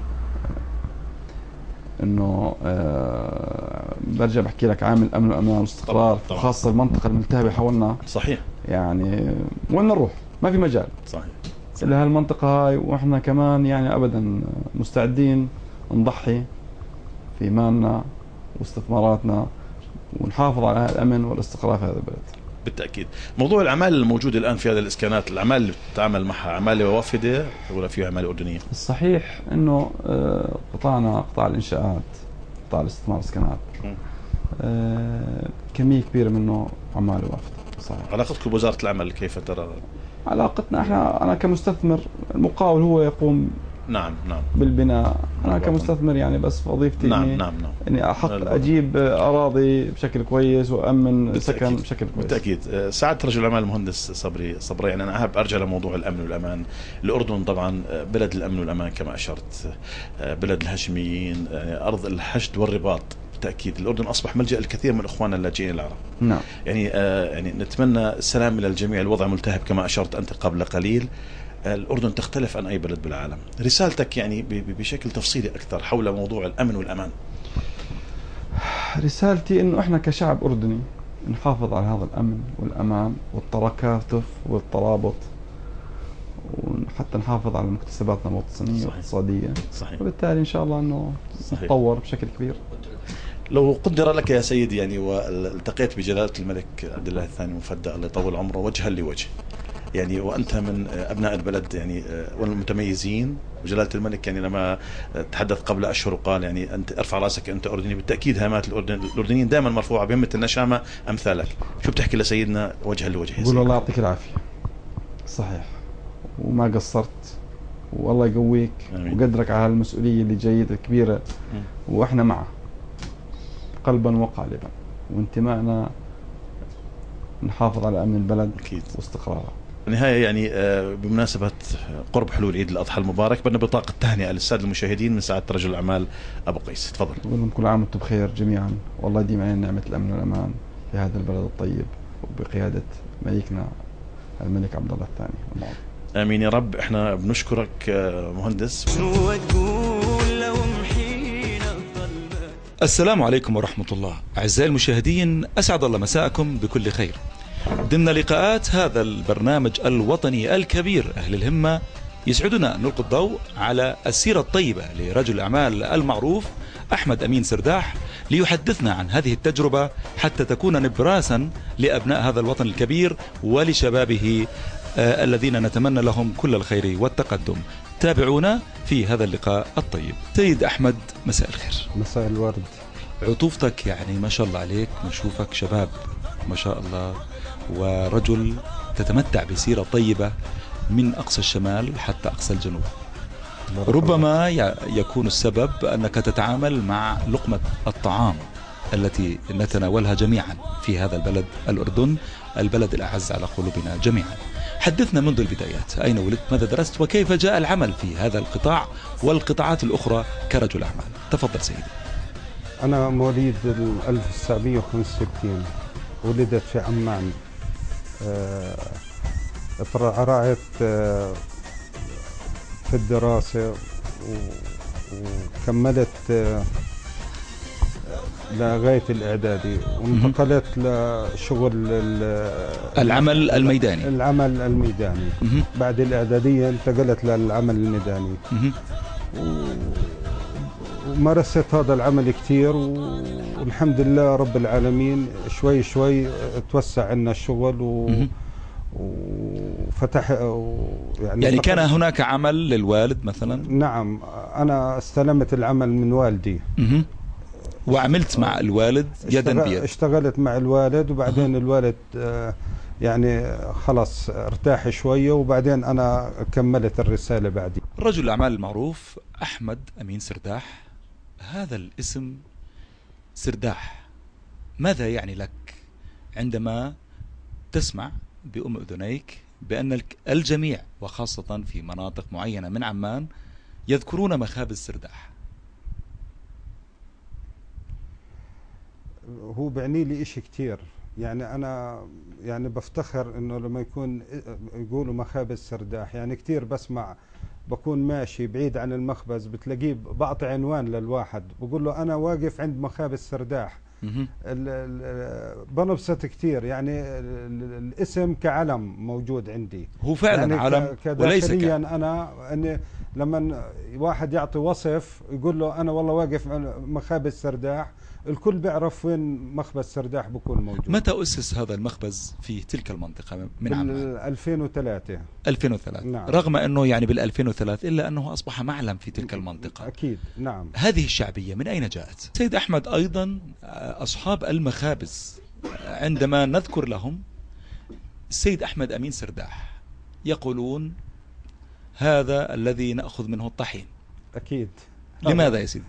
انه أه برجع بحكي لك عامل الامن والامان والاستقرار، خاصه المنطقه الملتهبه حولنا. صحيح. يعني وين نروح؟ ما في مجال. صحيح. الا هالمنطقه هاي، واحنا كمان يعني ابدا مستعدين نضحي في مالنا واستثماراتنا ونحافظ على الامن والاستقرار في هذا البلد. بالتأكيد. موضوع الأعمال الموجودة الآن في هذه الإسكانات، الأعمال اللي بتتعامل معها أعمال وافدة ولا فيها أعمال أردنية؟ الصحيح إنه قطاعنا قطاع الإنشاءات، قطاع الاستثمار الإسكانات، كمية كبيرة منه عمال وافدة. صحيح. علاقتكم بوزارة العمل كيف ترى؟ علاقتنا احنا، أنا كمستثمر، المقاول هو يقوم نعم نعم بالبناء، أنا كمستثمر يعني بس وظيفتي نعم إني نعم نعم إني أحط أجيب أراضي بشكل كويس وأمن سكن بشكل كويس. بالتأكيد. سعادة رجل الأعمال المهندس صبري صبري، يعني أنا أحب أرجع لموضوع الأمن والأمان. الأردن طبعا بلد الأمن والأمان كما أشرت، بلد الهاشميين، يعني أرض الحشد والرباط. بالتأكيد الأردن أصبح ملجأ الكثير من إخواننا اللاجئين العرب. نعم. يعني آه يعني نتمنى السلام إلى الجميع. الوضع ملتهب كما أشرت أنت قبل قليل. الأردن تختلف عن أي بلد بالعالم. رسالتك يعني بشكل تفصيلي أكثر حول موضوع الأمن والأمان. رسالتي إنه إحنا كشعب أردني نحافظ على هذا الأمن والأمان والتكاتف والترابط، وحتى نحافظ على مكتسباتنا الوطنية والاقتصادية. صحيح. وبالتالي إن شاء الله إنه نتطور بشكل كبير. لو قدر لك يا سيدي يعني والتقيت بجلالة الملك عبد الله الثاني مفدى الله يطول عمره وجها لوجه، يعني وأنت من أبناء البلد يعني والمتميزين، وجلالة الملك يعني لما تحدث قبل أشهر وقال يعني أنت ارفع راسك أنت أردني، بالتأكيد هامات الأردن الأردنيين دائما مرفوعة بهمة النشامة أمثالك. شو بتحكي لسيدنا وجها لوجه؟ قول الله يعطيك العافية. صحيح، وما قصرت، والله يقويك وقدرك على المسؤولية اللي جيدة كبيرة، وإحنا معه قلبا وقالبا، وانتمائنا نحافظ على أمن البلد أكيد واستقرارها. النهاية يعني بمناسبة قرب حلول عيد الأضحى المبارك، بدنا بطاقة تهنئة للسادة المشاهدين من سعادة رجل الأعمال أبو قيس. تفضل. أقول لهم كل عام وأنتم بخير جميعا، والله يديم علينا نعمة الأمن والأمان في هذا البلد الطيب وبقيادة ملكنا الملك عبد الله الثاني. آمين يا رب. احنا بنشكرك مهندس. السلام عليكم ورحمة الله. أعزائي المشاهدين، أسعد الله مساءكم بكل خير. ضمن لقاءات هذا البرنامج الوطني الكبير أهل الهمة، يسعدنا أن نلقي الضوء على السيرة الطيبة لرجل الأعمال المعروف أحمد أمين سرداح، ليحدثنا عن هذه التجربة حتى تكون نبراسا لأبناء هذا الوطن الكبير ولشبابه آه الذين نتمنى لهم كل الخير والتقدم. تابعونا في هذا اللقاء الطيب. سيد أحمد، مساء الخير. مساء الورد. عطوفتك يعني ما شاء الله عليك، نشوفك شباب ما شاء الله، ورجل تتمتع بسيرة طيبة من أقصى الشمال حتى أقصى الجنوب. ربما يكون السبب أنك تتعامل مع لقمة الطعام التي نتناولها جميعا في هذا البلد الأردن، البلد الأعز على قلوبنا جميعا. حدثنا منذ البدايات، أين ولدت، ماذا درست، وكيف جاء العمل في هذا القطاع والقطاعات الأخرى كرجل أعمال؟ تفضل سيدي. أنا مواليد ألف وتسعمئة وخمسة وستين، ولدت في عمان. ترعرعت في الدراسة وكملت لغاية الإعدادي، وانتقلت لشغل العمل الميداني. العمل الميداني. بعد الإعدادية انتقلت للعمل الميداني، ومارست هذا العمل كثير، والحمد لله رب العالمين شوي شوي توسع عنا الشغل و وفتح يعني يعني كان هناك عمل للوالد مثلا؟ نعم، أنا استلمت العمل من والدي. مه. وعملت مع الوالد يدا بيد؟ اشتغلت مع الوالد، وبعدين أه. الوالد يعني خلاص ارتاح شوية، وبعدين أنا كملت الرسالة بعدي. رجل الأعمال المعروف أحمد أمين سرداح، هذا الاسم سرداح ماذا يعني لك عندما تسمع بأم أذنيك بأن الجميع وخاصة في مناطق معينة من عمان يذكرون مخابز سرداح؟ هو بعني لي إشي كتير. يعني أنا يعني بفتخر إنه لما يكون يقولوا مخابز سرداح، يعني كتير بسمع، بكون ماشي بعيد عن المخبز بتلاقيه بعطي عنوان للواحد بقول له أنا واقف عند مخابز سرداح. بنبسط كتير، يعني الاسم كعلم موجود عندي، هو فعلا يعني علم وليس كداخليا. أنا أني لما واحد يعطي وصف يقول له أنا والله واقف مخابز سرداح، الكل بيعرف وين مخبز سرداح بكون موجود. متى أسس هذا المخبز في تلك المنطقة من عام؟ ألفين وثلاثة. ألفين وثلاثة. نعم. رغم أنه يعني بال ألفين وثلاثة إلا أنه أصبح معلم في تلك المنطقة. أكيد. نعم. هذه الشعبية من أين جاءت؟ سيد أحمد، أيضا أصحاب المخابز عندما نذكر لهم السيد أحمد أمين سرداح يقولون هذا الذي نأخذ منه الطحين. أكيد. لماذا يا سيدي؟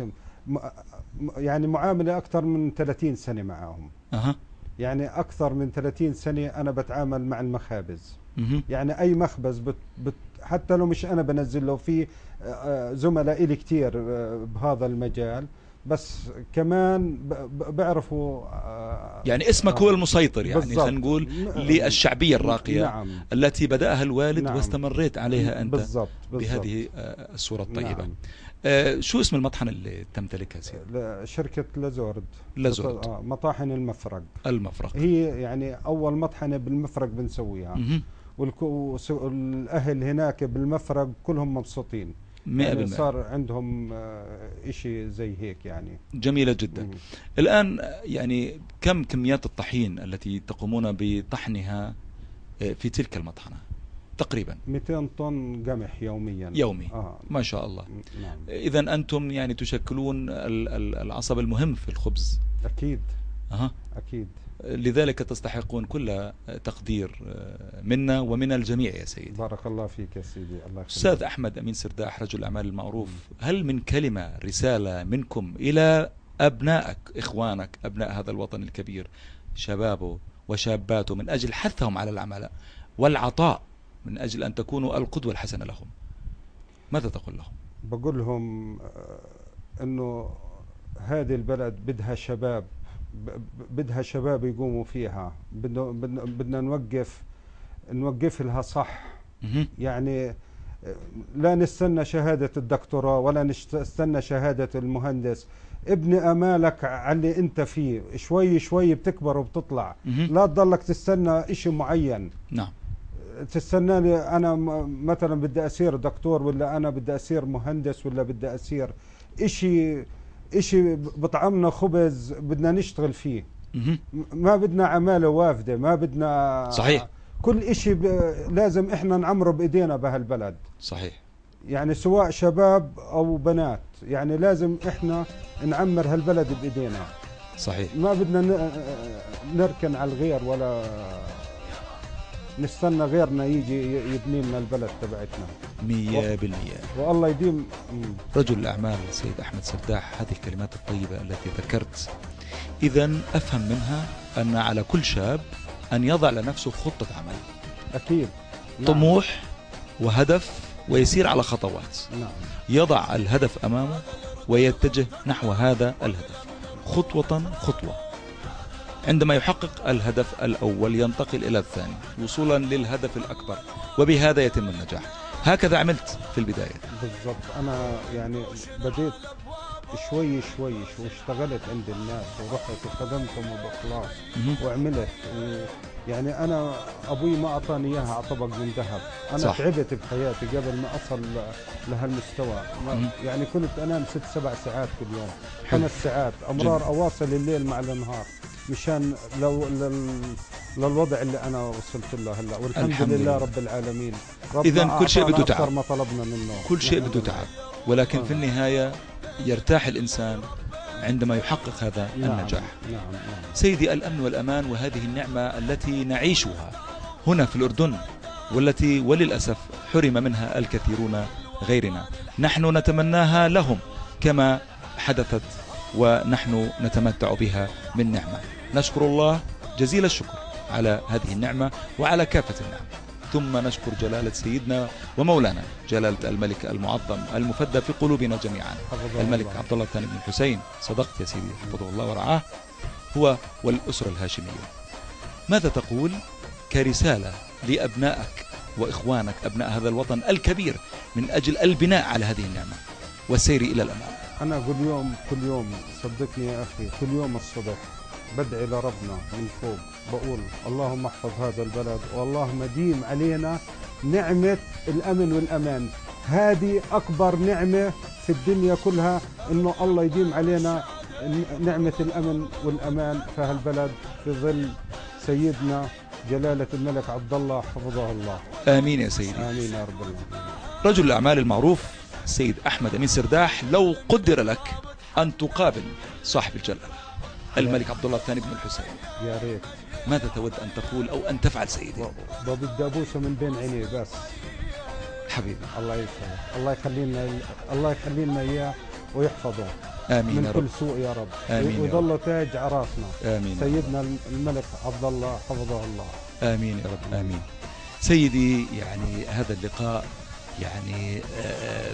يعني معاملة أكثر من ثلاثين سنة معهم. أه. يعني أكثر من ثلاثين سنة أنا بتعامل مع المخابز. أه. يعني أي مخبز بت بت حتى لو مش أنا بنزل له، في زملاء إلي كتير بهذا المجال، بس كمان بعرفوا يعني اسمك هو المسيطر، يعني خلينا نقول للشعبية الراقية. نعم. التي بدأها الوالد. نعم. واستمريت عليها أنت. بالضبط. بالضبط. بهذه الصورة الطيبة. نعم. آه شو اسم المطحنة اللي تمتلكها سيدي؟ شركة لازورد. لازورد. آه مطاحن المفرق. المفرق هي يعني أول مطحنة بالمفرق بنسويها. والأهل هناك بالمفرق كلهم مبسوطين. يعني صار عندهم إشي زي هيك يعني. جميلة جدا. مم. الآن يعني كم كميات الطحين التي تقومون بطحنها في تلك المطحنة؟ تقريبا مئتين طن قمح يوميا. يومي. آه. ما شاء الله. نعم. إذا أنتم يعني تشكلون العصب المهم في الخبز. أكيد. أه. أكيد. لذلك تستحقون كل تقدير منا ومن الجميع يا سيدي. بارك الله فيك يا سيدي. الله يخليك. أستاذ أحمد أمين سرداح رجل الأعمال المعروف، هل من كلمة رسالة منكم إلى أبنائك إخوانك أبناء هذا الوطن الكبير، شبابه وشاباته، من أجل حثهم على العمل والعطاء، من أجل أن تكونوا القدوة الحسنة لهم، ماذا تقول لهم؟ بقول لهم أنه هذه البلد بدها شباب، بدها شباب يقوموا فيها. بدنا بدنا نوقف نوقف لها صح. يعني لا نستنى شهادة الدكتوراه ولا نستنى شهادة المهندس. ابني أمالك على اللي انت فيه، شوي شوي بتكبر وبتطلع. لا تضلك تستنى اشي معين. نعم. تستناني انا مثلا بدي اصير دكتور، ولا انا بدي اصير مهندس، ولا بدي اصير اشي اشي بطعمنا خبز بدنا نشتغل فيه. ما بدنا عمالة وافدة، ما بدنا. صحيح. كل اشي لازم احنا نعمره بايدينا بهالبلد. صحيح. يعني سواء شباب او بنات، يعني لازم احنا نعمر هالبلد بايدينا. صحيح. ما بدنا نركن على الغير ولا نستنى غيرنا يجي يبني لنا البلد تبعتنا. مية بالمية. والله يديم. رجل الأعمال السيد أحمد سرداح، هذه الكلمات الطيبة التي ذكرت، إذا أفهم منها أن على كل شاب أن يضع لنفسه خطة عمل. أكيد. نعم. طموح وهدف، ويسير على خطوات. نعم. يضع الهدف أمامه ويتجه نحو هذا الهدف خطوة خطوة. عندما يحقق الهدف الأول ينتقل إلى الثاني وصولا للهدف الأكبر، وبهذا يتم النجاح. هكذا عملت في البداية. بالضبط. أنا يعني بديت شوي شوي واشتغلت عند الناس ورحت وخدمتهم بإخلاص وعملت. يعني أنا أبوي ما أعطاني إياها على طبق من ذهب. أنا صح. تعبت بحياتي قبل ما أصل لهالمستوى. يعني كنت أنام ست سبع ساعات كل يوم، خمس ساعات أمرار جميل. أواصل الليل مع النهار مشان لو للوضع اللي أنا وصلت له هلا، والحمد لله رب العالمين. إذن كل شيء بده تعب. ما طلبنا منه. كل شيء بده تعب، ولكن آه. في النهاية يرتاح الإنسان عندما يحقق هذا نعم. النجاح. نعم. نعم. سيدي، الأمن والأمان وهذه النعمة التي نعيشها هنا في الأردن، والتي وللأسف حرم منها الكثيرون غيرنا، نحن نتمناها لهم كما حدثت ونحن نتمتع بها من نعمة. نشكر الله جزيل الشكر على هذه النعمة وعلى كافة النعم، ثم نشكر جلالة سيدنا ومولانا جلالة الملك المعظم المفدى في قلوبنا جميعا، الملك عبد الله الثاني بن الحسين. صدقت يا سيدي، حفظه الله ورعاه. هو والأسرة الهاشمية. ماذا تقول كرسالة لأبنائك وإخوانك أبناء هذا الوطن الكبير من أجل البناء على هذه النعمة والسير إلى الأمام؟ أنا كل يوم كل يوم صدقني يا أخي، كل يوم الصبح بدعي لربنا من فوق، بقول اللهم احفظ هذا البلد، واللهم ديم علينا نعمة الأمن والأمان. هذه أكبر نعمة في الدنيا كلها، إنه الله يديم علينا نعمة الأمن والأمان في هالبلد في ظل سيدنا جلالة الملك عبد الله حفظه الله. آمين يا سيدي. آمين يا رب العالمين. رجل الأعمال المعروف السيد أحمد أمين سرداح، لو قدر لك أن تقابل صاحب الجلالة الملك عبد الله الثاني بن الحسين، يا ريت، ماذا تود أن تقول أو أن تفعل سيدي؟ بدي أبوسه من بين عينيه بس. حبيبي الله يسعدك، الله يخلي لنا الله يخلي لنا إياه ويحفظه آمين من يا كل رب. سوء يا رب. آمين ويظل تاج عراسنا. آمين سيدنا الملك عبد الله حفظه الله. آمين يا رب. آمين سيدي. يعني هذا اللقاء يعني آه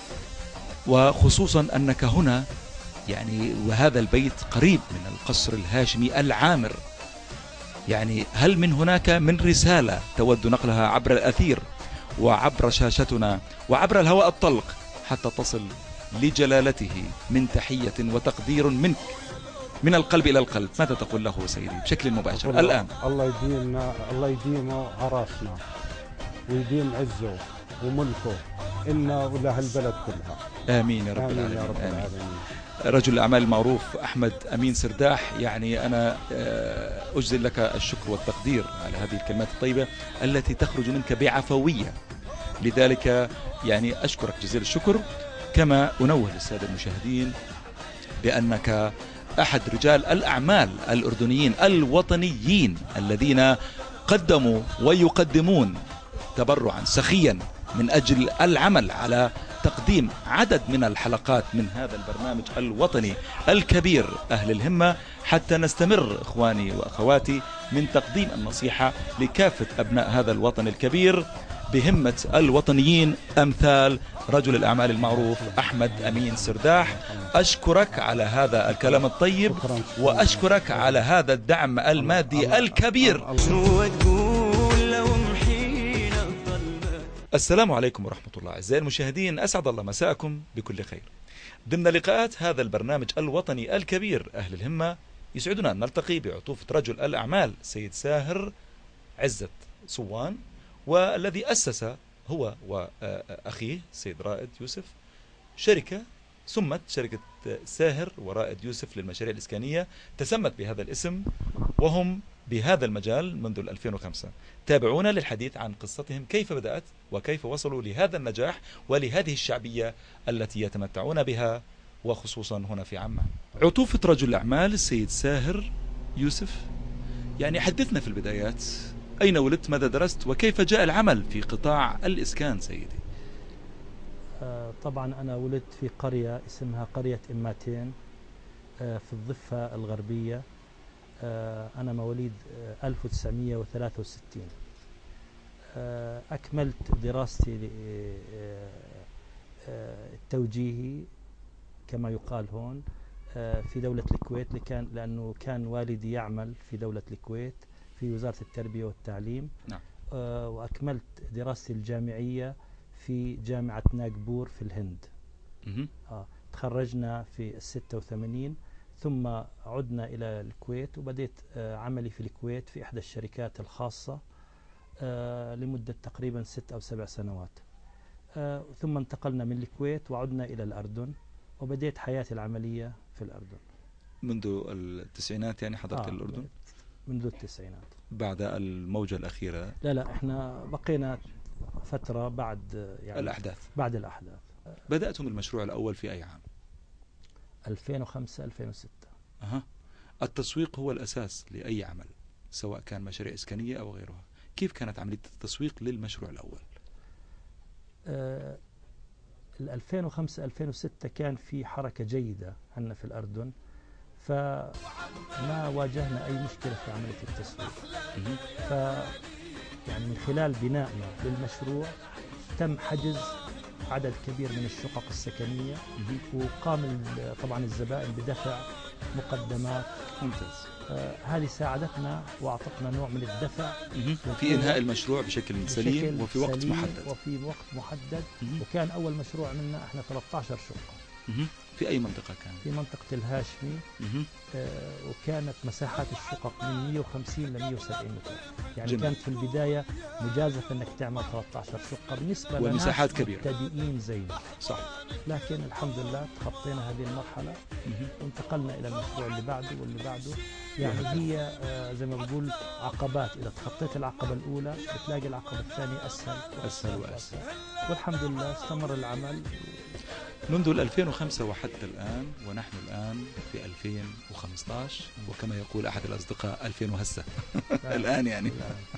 وخصوصا أنك هنا يعني وهذا البيت قريب من القصر الهاشمي العامر، يعني هل من هناك من رسالة تود نقلها عبر الأثير وعبر شاشتنا وعبر الهواء الطلق حتى تصل لجلالته من تحية وتقدير منك من القلب إلى القلب؟ ماذا تقول له سيدي بشكل مباشر الآن؟ الله يديمنا، الله يديم عراسنا ويديم عزه وملكه إلنا ولا هالبلد كلها. آمين يا رب آمين العالمين. يا رب آمين. العالمين. رجل الأعمال المعروف أحمد أمين سرداح، يعني أنا أجزل لك الشكر والتقدير على هذه الكلمات الطيبة التي تخرج منك بعفوية، لذلك يعني أشكرك جزيل الشكر. كما أنوه للسادة المشاهدين بأنك أحد رجال الأعمال الأردنيين الوطنيين الذين قدموا ويقدمون تبرعا سخيا من أجل العمل على تقديم عدد من الحلقات من هذا البرنامج الوطني الكبير أهل الهمة، حتى نستمر إخواني وأخواتي من تقديم النصيحة لكافة أبناء هذا الوطن الكبير بهمة الوطنيين أمثال رجل الأعمال المعروف أحمد أمين سرداح. أشكرك على هذا الكلام الطيب وأشكرك على هذا الدعم المادي الكبير. السلام عليكم ورحمة الله. أعزائي المشاهدين، أسعد الله مساءكم بكل خير. ضمن لقاءات هذا البرنامج الوطني الكبير أهل الهمة، يسعدنا أن نلتقي بعطوفة رجل الأعمال سيد ساهر عزت صوان، والذي أسس هو وأخيه سيد رائد يوسف شركة سمت شركة ساهر ورائد يوسف للمشاريع الإسكانية، تسمت بهذا الاسم، وهم بهذا المجال منذ ألفين وخمسة. تابعونا للحديث عن قصتهم، كيف بدأت وكيف وصلوا لهذا النجاح ولهذه الشعبية التي يتمتعون بها، وخصوصا هنا في عمان. عطوفة رجل الأعمال السيد ساهر يوسف، يعني حدثنا في البدايات، أين ولدت، ماذا درست، وكيف جاء العمل في قطاع الإسكان سيدي؟ آه طبعا أنا ولدت في قرية اسمها قرية إماتين آه في الضفة الغربية. آه أنا مواليد آه ألف وتسعمئة وثلاثة وستين. آه أكملت دراستي آه آه التوجيهي كما يقال هون آه في دولة الكويت، لكان لأنه كان والدي يعمل في دولة الكويت في وزارة التربية والتعليم. نعم. آه وأكملت دراستي الجامعية في جامعة ناغبور في الهند. آه تخرجنا في الستة وثمانين، ثم عدنا إلى الكويت وبدأت آه عملي في الكويت في إحدى الشركات الخاصة آه لمدة تقريبا ست أو سبع سنوات. آه ثم انتقلنا من الكويت وعدنا إلى الأردن، وبدأت حياتي العملية في الأردن منذ التسعينات. يعني حضرت آه الأردن منذ التسعينات بعد الموجة الأخيرة؟ لا لا احنا بقينا فترة بعد يعني الأحداث. بعد الأحداث. بدأتم المشروع الأول في أي عام؟ ألفين وخمسة ألفين وستة. أها. التسويق هو الأساس لأي عمل سواء كان مشاريع إسكانية أو غيرها. كيف كانت عملية التسويق للمشروع الأول؟ آه ألفين وخمسة ألفين وستة كان في حركة جيدة عندنا في الأردن، فما واجهنا أي مشكلة في عملية التسويق. ف يعني من خلال بنائنا للمشروع تم حجز عدد كبير من الشقق السكنية، وقام طبعا الزبائن بدفع مقدمات. ممتاز. آه هذه ساعدتنا واعطتنا نوع من الدفع في انهاء المشروع بشكل سليم بشكل وفي وقت سليم محدد. وفي وقت محدد. مم. وكان اول مشروع منا احنا ثلاثة عشر شقه. مم. في اي منطقه كان؟ في منطقه الهاشمي. مم. آه وكانت مساحات الشقق من مئة وخمسين ل مئة وسبعين متر. يعني جميل. كانت في البدايه مجازفه انك تعمل ثلاثة عشر شقه بالنسبه لنا ومساحات كبيره مبتدئين زينا. صح. لكن الحمد لله تخطينا هذه المرحله وانتقلنا الى المشروع اللي بعده واللي بعده. يعني هي آه زي ما بقول عقبات، اذا تخطيت العقبه الاولى بتلاقي العقبه الثانيه اسهل اسهل واسهل. والحمد لله استمر العمل منذ ألفين وخمسة وحتى الآن، ونحن الآن في ألفين وخمسة عشر، وكما يقول أحد الأصدقاء ألفين وهسه الآن يعني.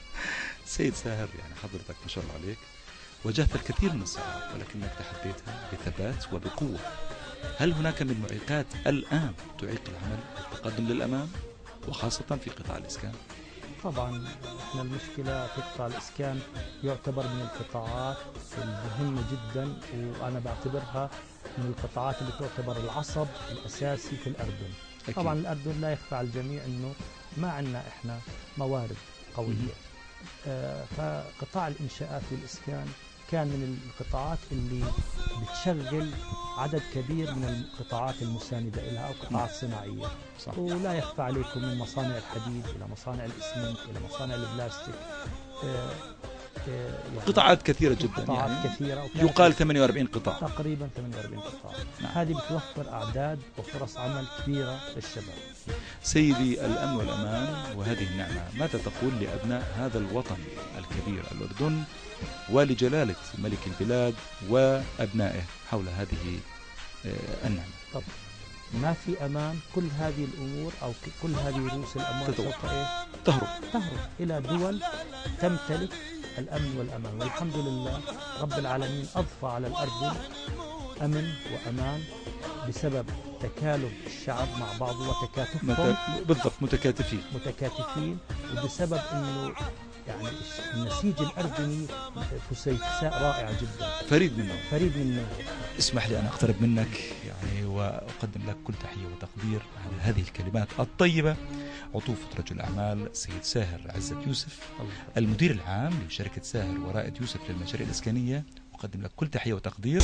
سيد ساهر، يعني حضرتك ما شاء الله عليك واجهت الكثير من الصعاب ولكنك تحديتها بثبات وبقوة. هل هناك من معيقات الآن تعيق العمل والتقدم للأمام وخاصة في قطاع الإسكان؟ طبعا احنا المشكلة في قطاع الإسكان يعتبر من القطاعات المهمة جدا، وأنا بعتبرها من القطاعات اللي تعتبر العصب الأساسي في الأردن. أكيد. طبعا الأردن لا يخفى على الجميع أنه ما عندنا إحنا موارد قوية. آه فقطاع الإنشاءات والإسكان كان من القطاعات اللي بتشغل عدد كبير من القطاعات المساندة لها أو قطاعات صناعية. صح. ولا يخفى عليكم من مصانع الحديد إلى مصانع الإسمنت إلى مصانع البلاستيك. آه آه يعني قطاعات كثيرة جدا، قطاعات يعني كثيرة يقال ثمانية وأربعين قطاع تقريبا ثمانية وأربعين قطاع. نعم. هذه بتوفر أعداد وفرص عمل كبيرة للشباب. سيدي، الأمن والأمان وهذه النعمة، ماذا تقول لأبناء هذا الوطن الكبير الأردن ولجلالة ملك البلاد وأبنائه حول هذه النعمة؟ طب ما في أمان، كل هذه الأمور أو كل هذه رؤوس الأموال سوف إيه؟ تهرب تهرب إلى دول تمتلك الأمن والأمان، والحمد لله رب العالمين أضفى على الأردن أمن وأمان بسبب تكالب الشعب مع بعضه وتكاتفهم. بالضبط، متكاتفين متكاتفين وبسبب أنه يعني النسيج الأردني فسيفساء رائعة جدا، فريد منه فريد منه. اسمح لي أن أقترب منك يعني وأقدم لك كل تحية وتقدير على هذه الكلمات الطيبة. عطوفة رجل أعمال سيد ساهر عزت يوسف، المدير العام لشركة ساهر ورائد يوسف للمشاريع الإسكانية، أقدم لك كل تحية وتقدير.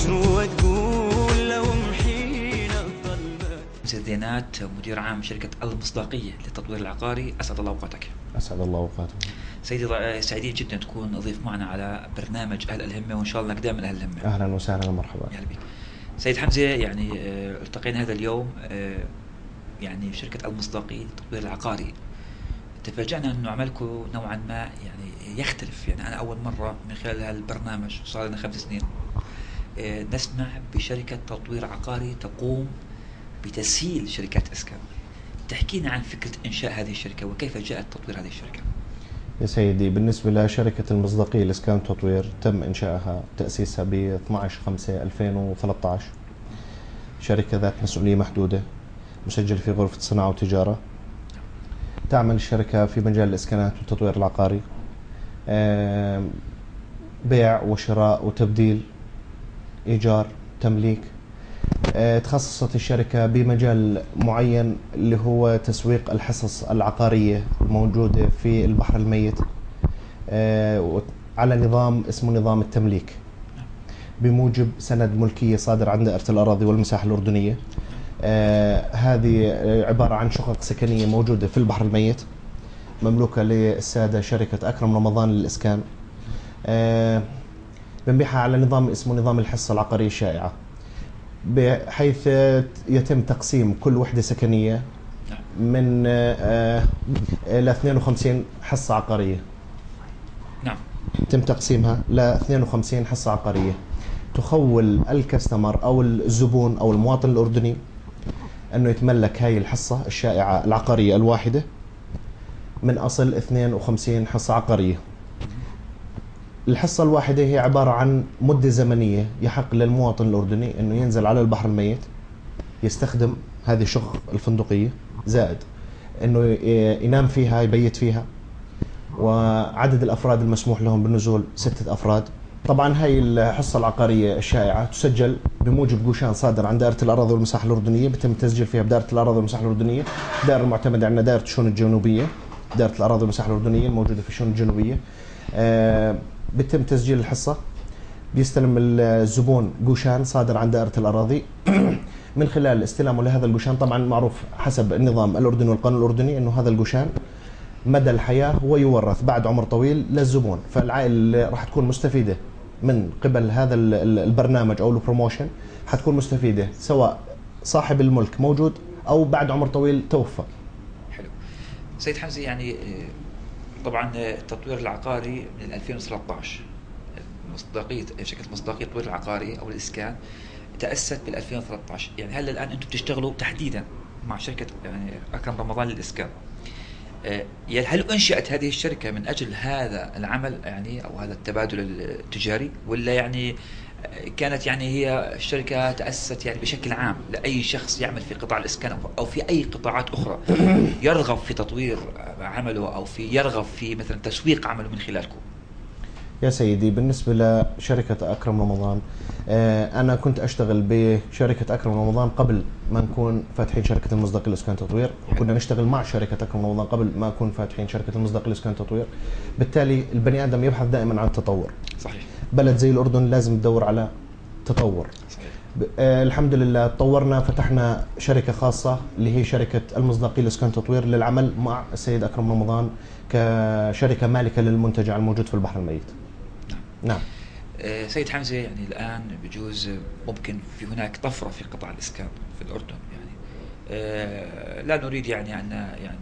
زينات، مدير عام شركة المصداقية للتطوير العقاري، أسعد الله أوقاتك. أسعد الله أوقاتك سيدي، سعيدين جدا تكون ضيف معنا على برنامج أهل الهمة، وإن شاء الله نقدام من أهل الهمة. أهلا وسهلا ومرحبا. أهلا بك سيد حمزة. يعني التقينا هذا اليوم يعني شركة المصداقية للتطوير العقاري. تفاجأنا أنه عملكم نوعا ما يعني يختلف. يعني أنا أول مرة من خلال هذا البرنامج، صار لنا خمس سنين نسمع بشركة تطوير عقاري تقوم بتسهيل شركات إسكان. تحكينا عن فكرة إنشاء هذه الشركة وكيف جاءت تطوير هذه الشركة. يا سيدي، بالنسبة لشركة المصداقية لإسكان تطوير، تم إنشائها تأسيسها ب اثني عشر خمسة ألفين وثلاثة عشر. شركة ذات مسؤولية محدودة، مسجل في غرفة صناعة وتجارة. تعمل الشركة في مجال الإسكانات والتطوير العقاري، بيع وشراء وتبديل، إيجار، تمليك. تخصصت الشركة بمجال معين اللي هو تسويق الحصص العقارية الموجودة في البحر الميت على نظام اسمه نظام التمليك، بموجب سند ملكية صادر عن دائرة الأراضي والمساحة الأردنية. هذه عبارة عن شقق سكنية موجودة في البحر الميت، مملوكة للسادة شركة أكرم رمضان للإسكان. بنبيعها على نظام اسمه نظام الحصة العقارية الشائعة، بحيث يتم تقسيم كل وحدة سكنية من إلى اثنين وخمسين حصة عقارية. نعم. يتم تقسيمها ل اثنين وخمسين حصة عقارية، تخول الكاستمر أو الزبون أو المواطن الأردني أنه يتملك هاي الحصة الشائعة العقارية الواحدة من أصل اثنين وخمسين حصة عقارية. الحصة الواحدة هي عبارة عن مدة زمنية يحق للمواطن الأردني أنه ينزل على البحر الميت، يستخدم هذه الشقق الفندقية، زائد أنه ينام فيها، يبيت فيها. وعدد الأفراد المسموح لهم بالنزول ستة أفراد. طبعا هاي الحصة العقارية الشائعة تسجل بموجب جوشان صادر عن دائرة الأراضي والمساحة الأردنية، بتم التسجيل فيها بدائرة الأراضي والمساحة الأردنية. الدائرة المعتمدة عندنا دائرة الشؤون الجنوبية، دائرة الأراضي والمساحة الأردنية الموجودة في الشؤون الجنوبية. آه بتم تسجيل الحصة، بيستلم الزبون جوشان صادر عن دائرة الأراضي. من خلال استلامه لهذا الجوشان، طبعا معروف حسب النظام الأردني والقانون الأردني أنه هذا الجوشان مدى الحياة هو يورث بعد عمر طويل للزبون، فالعائلة اللي راح تكون مستفيدة من قبل هذا البرنامج أو البروموشن حتكون مستفيدة، سواء صاحب الملك موجود أو بعد عمر طويل توفى. حلو. سيد حمزة، يعني طبعا التطوير العقاري من ألفين وثلاثة عشر مصداقية شركة مصداقية التطوير العقاري أو الإسكان تأسست بال ألفين وثلاثة عشر، يعني هل الآن أنتم بتشتغلوا تحديدا مع شركة يعني أكرم رمضان للإسكان؟ هل أنشئت هذه الشركة من أجل هذا العمل يعني أو هذا التبادل التجاري، ولا يعني كانت يعني هي الشركة تأسست يعني بشكل عام لأي شخص يعمل في قطاع الإسكان أو في أي قطاعات أخرى يرغب في تطوير عمله أو في يرغب في مثلا تسويق عمله من خلالكم؟ يا سيدي، بالنسبة لشركة أكرم رمضان، أنا كنت أشتغل بشركة أكرم رمضان قبل ما نكون فاتحين شركة المصداقية للإسكان تطوير، وكنا نشتغل مع شركة أكرم رمضان قبل ما نكون فاتحين شركة المصداقية للإسكان تطوير. بالتالي البني آدم يبحث دائما عن التطور. صحيح. بلد زي الأردن لازم تدور على تطور. صحيح. الحمد لله تطورنا، فتحنا شركة خاصة اللي هي شركة المصداقية للإسكان تطوير للعمل مع السيد أكرم رمضان كشركة مالكة للمنتجع الموجود في البحر الميت. نعم. سيد حمزة، يعني الآن بجوز ممكن في هناك طفرة في قطاع الإسكان في الأردن، يعني لا نريد يعني أن يعني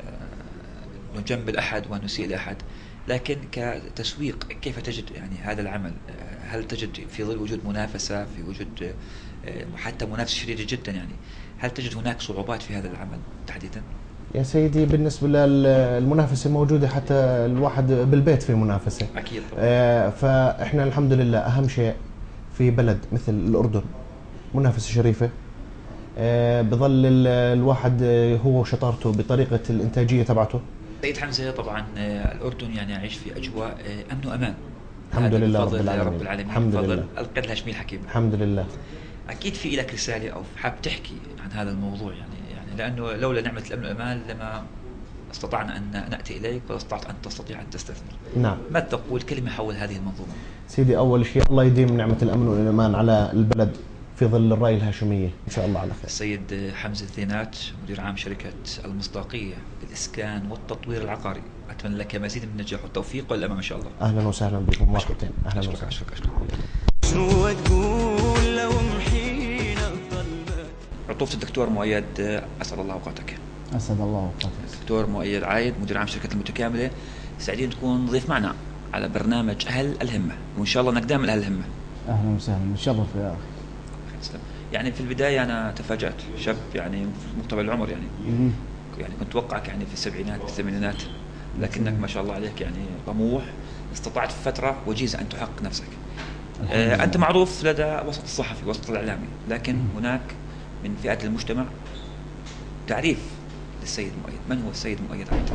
نجمل أحد ونسيء لأحد، لكن كتسويق كيف تجد يعني هذا العمل؟ هل تجد في ظل وجود منافسة، في وجود حتى منافسة شديدة جدا، يعني هل تجد هناك صعوبات في هذا العمل تحديدا؟ يا سيدي، بالنسبة للمنافسة موجودة، حتى الواحد بالبيت في منافسة أكيد. آه فإحنا الحمد لله أهم شيء في بلد مثل الأردن منافسة شريفة. آه بظل الواحد هو وشطارته بطريقة الإنتاجية تبعته. سيد حمزة، طبعا الأردن يعني يعيش في أجواء أمن وأمان الحمد لله رب العالمين. رب العالمين. الحمد لله. القد لها شميل حكيم. الحمد لله. أكيد في لك رسالة أو حاب تحكي عن هذا الموضوع، يعني لأنه لولا نعمة الأمن والأمان لما استطعنا أن نأتي إليك ولا استطعت أن تستطيع أن تستثمر. نعم. ما تقول كلمة حول هذه المنظومة؟ سيدي، أول شيء الله يديم نعمة الأمن والأمان على البلد في ظل الراية الهاشمية إن شاء الله على خير. السيد حمزة الذينات، مدير عام شركة المصداقية للإسكان والتطوير العقاري، أتمنى لك مزيد من النجاح والتوفيق والأمام إن شاء الله. أهلا وسهلا بكم مرحبتين. أهلا وسهلا. أشكرك أشكرك أشكرك. شنو تقول لو محينا الظلمة؟ عطوفة الدكتور مؤيد، أسعد الله أوقاتك. أسعد الله أوقاتك. الدكتور مؤيد عايد، مدير عام شركة المتكاملة، سعيدين تكون ضيف معنا على برنامج أهل الهمة، وإن شاء الله إنك دائما أهل الهمة. أهلا وسهلا، متشرف يا أخي. يعني في البداية أنا تفاجأت، شاب يعني في مقتبل العمر، يعني مم. يعني كنت أتوقعك يعني في السبعينات في الثمانينات، لكنك ما شاء الله عليك يعني طموح، استطعت في فترة وجيزة أن تحقق نفسك. آه أنت معروف لدى وسط الصحفي وسط الإعلامي، لكن مم. هناك من فئات المجتمع تعريف للسيد مؤيد. من هو السيد مؤيد عايد؟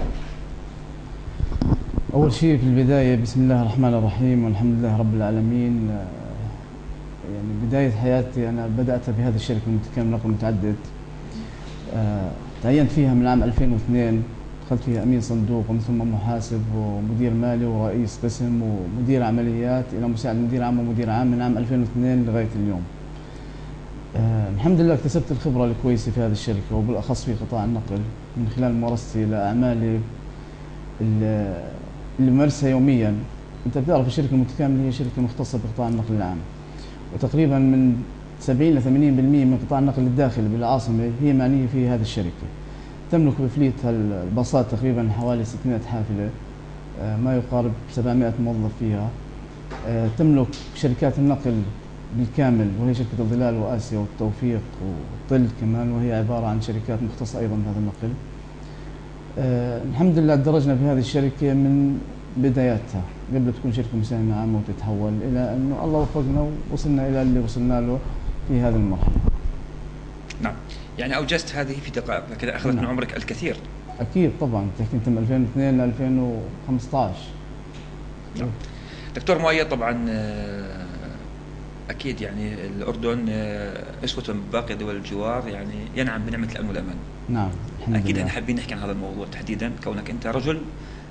أول شيء في البداية بسم الله الرحمن الرحيم والحمد لله رب العالمين. يعني بداية حياتي أنا بدأت بهذه الشركة المتكاملة نقل متعدد، أه تعينت فيها من عام ألفين واثنين، دخلت فيها أمين صندوق ومن ثم محاسب ومدير مالي ورئيس قسم ومدير عمليات إلى مساعد مدير عام ومدير عام من عام ألفين واثنين لغاية اليوم. أه الحمد لله اكتسبت الخبرة الكويسة في هذه الشركة وبالأخص في قطاع النقل من خلال ممارستي لأعمالي اللي بمارسها يوميا. أنت بتعرف الشركة المتكاملة هي شركة مختصة بقطاع النقل العام، وتقريبا من سبعين إلى ثمانين بالمئة من قطاع النقل الداخلي بالعاصمة هي معنية في هذه الشركة. تملك بفليتها الباصات تقريبا حوالي ستمائة حافلة، ما يقارب سبعمائة موظف فيها. تملك شركات النقل بالكامل وهي شركة الظلال وآسيا والتوفيق وطل كمان، وهي عبارة عن شركات مختصة أيضا بهذا النقل. الحمد لله درجنا بهذه الشركة من بداياتها قبل تكون شركة مساهمة عامة وتتحول إلى أنه الله وفقنا ووصلنا إلى اللي وصلنا له في هذه المرحلة. نعم، يعني أوجزت هذه في دقائق، لكن أخذت نعم. من عمرك الكثير. أكيد طبعا، تحكي أنت من ألفين واثنين ل ألفين وخمسة عشر. نعم. دكتور مؤيد، طبعا أكيد يعني الأردن أسوة من باقي دول الجوار يعني ينعم بنعمة الأمن والأمان. نعم أكيد احنا حابين نحكي عن هذا الموضوع تحديدا، كونك أنت رجل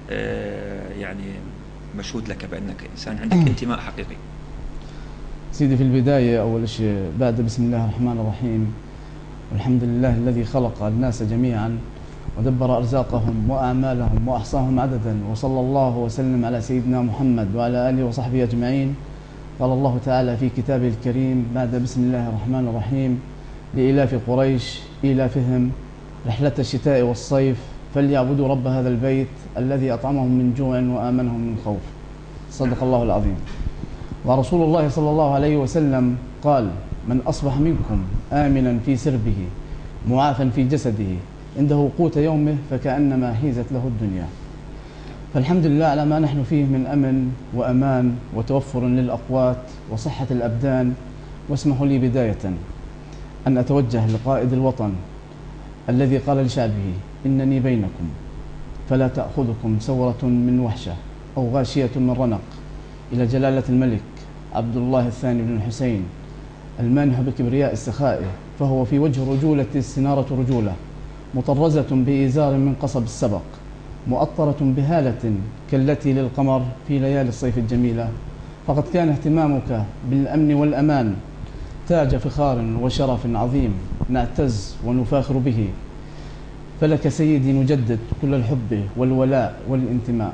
يعني مشهود لك بأنك إنسان عندك انتماء حقيقي. سيدي، في البداية أول شيء بعد بسم الله الرحمن الرحيم، والحمد لله الذي خلق الناس جميعا ودبر أرزاقهم وأعمالهم وأحصاهم عددا، وصلى الله وسلم على سيدنا محمد وعلى آله وصحبه أجمعين. قال الله تعالى في كتابه الكريم بعد بسم الله الرحمن الرحيم: لإلاف قريش إيلافهم رحلة الشتاء والصيف فليعبدوا رب هذا البيت الذي أطعمهم من جوع وآمنهم من خوف. صدق الله العظيم. ورسول الله صلى الله عليه وسلم قال: من أصبح منكم آمنا في سربه معافا في جسده عنده قوت يومه فكأنما حيزت له الدنيا. فالحمد لله على ما نحن فيه من أمن وأمان وتوفر للأقوات وصحة الأبدان. واسمحوا لي بداية أن أتوجه لقائد الوطن الذي قال لشعبه: إنني بينكم فلا تأخذكم سورة من وحشة أو غاشية من رنق، إلى جلالة الملك عبد الله الثاني بن الحسين المانح بكبرياء استخائه، فهو في وجه رجولة السنارة رجولة، مطرزة بإزار من قصب السبق، مؤطرة بهالة كالتي للقمر في ليالي الصيف الجميلة. فقد كان اهتمامك بالأمن والأمان تاج فخار وشرف عظيم نعتز ونفاخر به. فلك سيدي نجدد كل الحب والولاء والانتماء.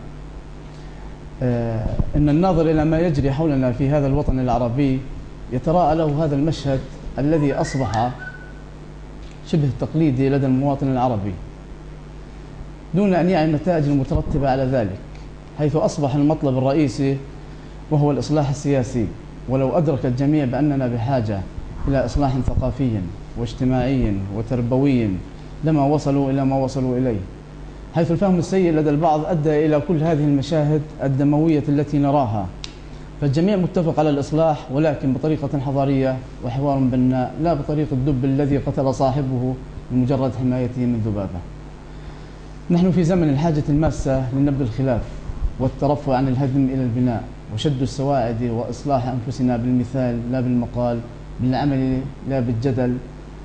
آه إن الناظر إلى ما يجري حولنا في هذا الوطن العربي يتراءى له هذا المشهد الذي أصبح شبه تقليدي لدى المواطن العربي، دون أن يعي النتائج المترتبة على ذلك، حيث أصبح المطلب الرئيسي وهو الإصلاح السياسي. ولو أدرك الجميع بأننا بحاجة إلى إصلاح ثقافي واجتماعي وتربوي لما وصلوا إلى ما وصلوا إليه، حيث الفهم السيء لدى البعض أدى إلى كل هذه المشاهد الدموية التي نراها. فالجميع متفق على الإصلاح، ولكن بطريقة حضارية وحوار بناء، لا بطريق الدب الذي قتل صاحبه لمجرد حمايته من ذبابة. نحن في زمن الحاجة الماسة لنبذ الخلاف والترفع عن الهدم إلى البناء وشد السواعد وإصلاح أنفسنا بالمثال لا بالمقال، بالعمل لا بالجدل،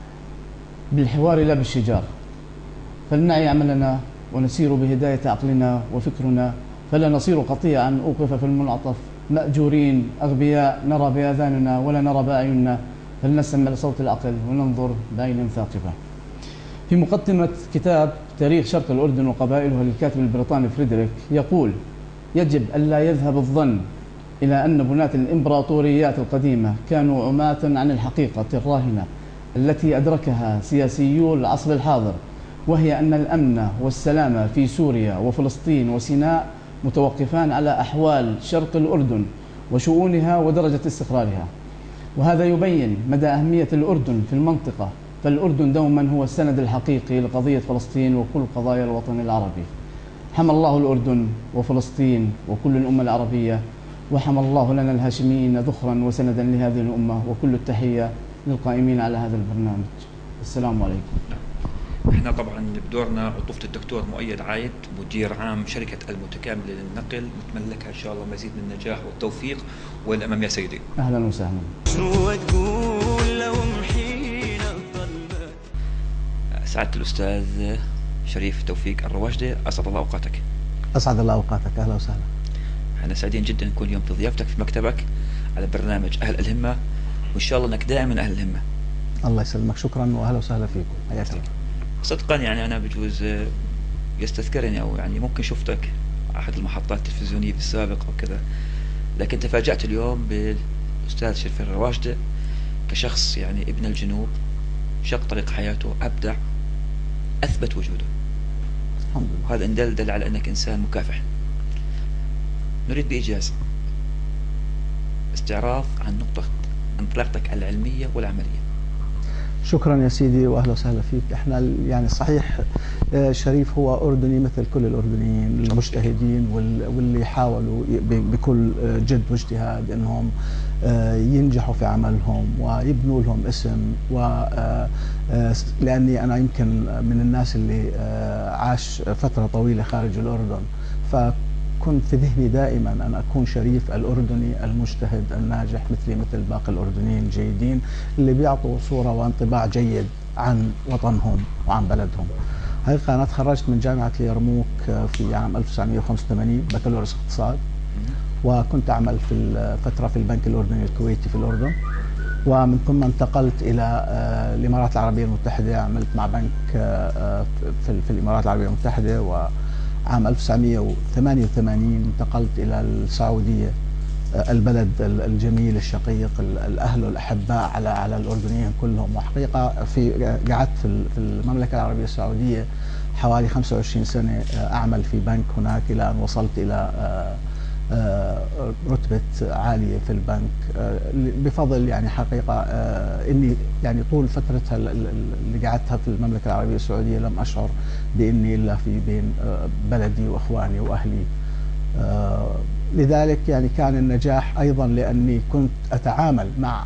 بالحوار لا بالشجار. فلنعي عملنا ونسير بهداية عقلنا وفكرنا، فلا نصير قطيعا أوقف في المنعطف، مأجورين أغبياء نرى بآذاننا ولا نرى بأعيننا. فلنستمع لصوت العقل وننظر بعين ثاقبة. في مقدمة كتاب تاريخ شرق الأردن وقبائله للكاتب البريطاني فريدريك يقول: يجب ألا يذهب الظن إلى أن بناة الإمبراطوريات القديمة كانوا عماة عن الحقيقة الراهنة التي أدركها سياسيو العصر الحاضر، وهي أن الأمن والسلام في سوريا وفلسطين وسيناء متوقفان على أحوال شرق الأردن وشؤونها ودرجة استقرارها. وهذا يبين مدى أهمية الأردن في المنطقة، فالأردن دوما هو السند الحقيقي لقضية فلسطين وكل قضايا الوطن العربي. حمى الله الأردن وفلسطين وكل الأمة العربية، وحمى الله لنا الهاشميين ذخرا وسندا لهذه الأمة. وكل التحية للقائمين على هذا البرنامج. السلام عليكم. احنا طبعا بدورنا عطوفة الدكتور مؤيد عايد مدير عام شركة المتكاملة للنقل، نتمنى لك ان شاء الله مزيد من النجاح والتوفيق والامام يا سيدي. اهلا وسهلا. شنو تقول لو محينا الظلمات. سعادة الاستاذ شريف توفيق الرواشدي، اسعد الله اوقاتك. اسعد الله اوقاتك، اهلا وسهلا. احنا سعيدين جدا نكون اليوم في ضيافتك في مكتبك على برنامج اهل الهمة، وان شاء الله انك دائما اهل الهمة. الله يسلمك، شكرا واهلا وسهلا فيكم. حياك الله. صدقا يعني أنا بجوز يستذكرني أو يعني ممكن شفتك أحد المحطات التلفزيونية في السابق وكذا، لكن تفاجأت اليوم بالأستاذ شريف الرواشدي كشخص يعني ابن الجنوب، شق طريق حياته، أبدع، أثبت وجوده. الحمد لله. وهذا إن دل دل على أنك إنسان مكافح. نريد بإيجاز استعراض عن نقطة انطلاقتك العلمية والعملية. شكرا يا سيدي واهلا وسهلا فيك. احنا يعني صحيح شريف هو اردني مثل كل الاردنيين المجتهدين واللي حاولوا بكل جد واجتهاد انهم ينجحوا في عملهم ويبنوا لهم اسم. و لاني انا يمكن من الناس اللي عاش فتره طويله خارج الاردن، ف كنت في ذهني دائما أن أكون شريف الأردني المجتهد الناجح مثلي مثل باقي الأردنيين الجيدين اللي بيعطوا صورة وانطباع جيد عن وطنهم وعن بلدهم. حقيقة أنا تخرجت من جامعة اليرموك في عام ألف وتسعمئة وخمسة وثمانين بكالوريوس اقتصاد، وكنت أعمل في فترة في البنك الأردني الكويتي في الأردن، ومن ثم انتقلت إلى الإمارات العربية المتحدة. عملت مع بنك في الإمارات العربية المتحدة، وعام ألف وتسعمئة وثمانية وثمانين انتقلت إلى السعودية، البلد الجميل الشقيق، الأهل والأحباء على على الأردنيين كلهم. وحقيقة في قعدت في المملكة العربية السعودية حوالي خمسة وعشرين سنة أعمل في بنك هناك، إلى أن وصلت إلى رتبة عالية في البنك بفضل يعني حقيقة إني يعني طول فترة اللي قعدتها في المملكة العربية السعودية لم أشعر بإني إلا في بين بلدي وإخواني وأهلي. لذلك يعني كان النجاح أيضا لأني كنت أتعامل مع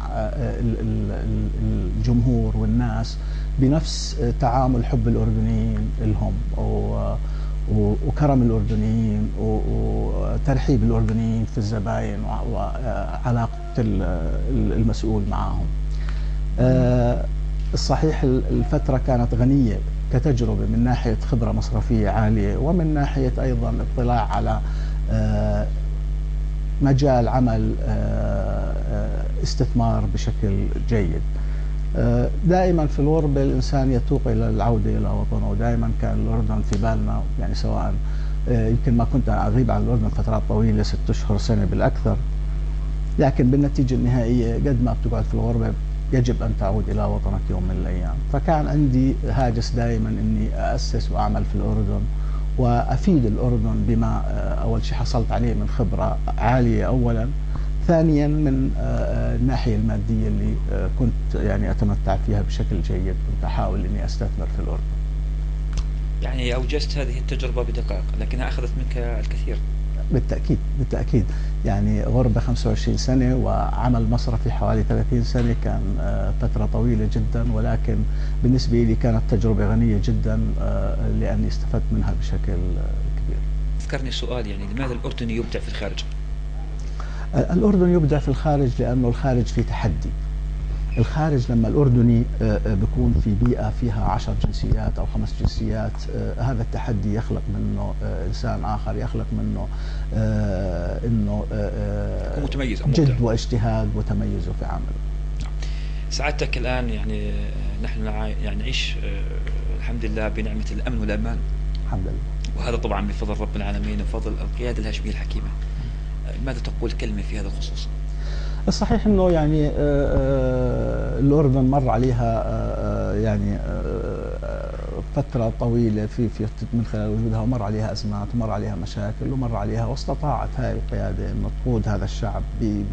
الجمهور والناس بنفس تعامل حب الأردنيين لهم، وكرم الأردنيين وترحيب الأردنيين في الزباين وعلاقة المسؤول معهم. الصحيح الفترة كانت غنية كتجربة من ناحية خبرة مصرفية عالية، ومن ناحية أيضا اطلاع على مجال عمل استثمار بشكل جيد. دائما في الغربة الإنسان يتوق إلى العودة إلى وطنه، ودائما كان الأردن في بالنا، يعني سواء يمكن ما كنت أغيب عن الأردن فترات طويلة ست أشهر سنة بالأكثر، لكن بالنتيجة النهائية قد ما بتقعد في الغربة يجب أن تعود إلى وطنك يوم من الأيام. فكان عندي هاجس دائما أني أأسس وأعمل في الأردن وأفيد الأردن بما أول شيء حصلت عليه من خبرة عالية أولا، ثانيا من الناحية المادية اللي كنت يعني أتمتع فيها بشكل جيد، كنت أحاول أني أستثمر في الأردن. يعني أوجزت هذه التجربة بدقائق لكنها أخذت منك الكثير. بالتأكيد بالتأكيد، يعني غربة خمسة وعشرين سنة وعمل مصرفي حوالي ثلاثين سنة، كان فترة طويلة جدا، ولكن بالنسبة لي كانت تجربة غنية جدا لأني استفدت منها بشكل كبير. ذكرني سؤال، يعني لماذا الأردني يبدع في الخارج؟ الأردن يبدع في الخارج لأنه الخارج فيه تحدي. الخارج لما الأردني بيكون في بيئة فيها عشر جنسيات أو خمس جنسيات، هذا التحدي يخلق منه إنسان آخر، يخلق منه إنه متميز جد واجتهاد وتميزه في عمله. سعادتك الآن يعني نحن يعني نعيش الحمد لله بنعمة الأمن والأمان الحمد لله، وهذا طبعا بفضل رب العالمين وفضل القيادة الهاشمية الحكيمة. ماذا تقول كلمة في هذا الخصوص؟ الصحيح انه يعني الاردن مر عليها يعني فتره طويله في في من خلال وجودها، ومر عليها ازمات ومر عليها مشاكل ومر عليها، واستطاعت هاي القياده انه تقود هذا الشعب ب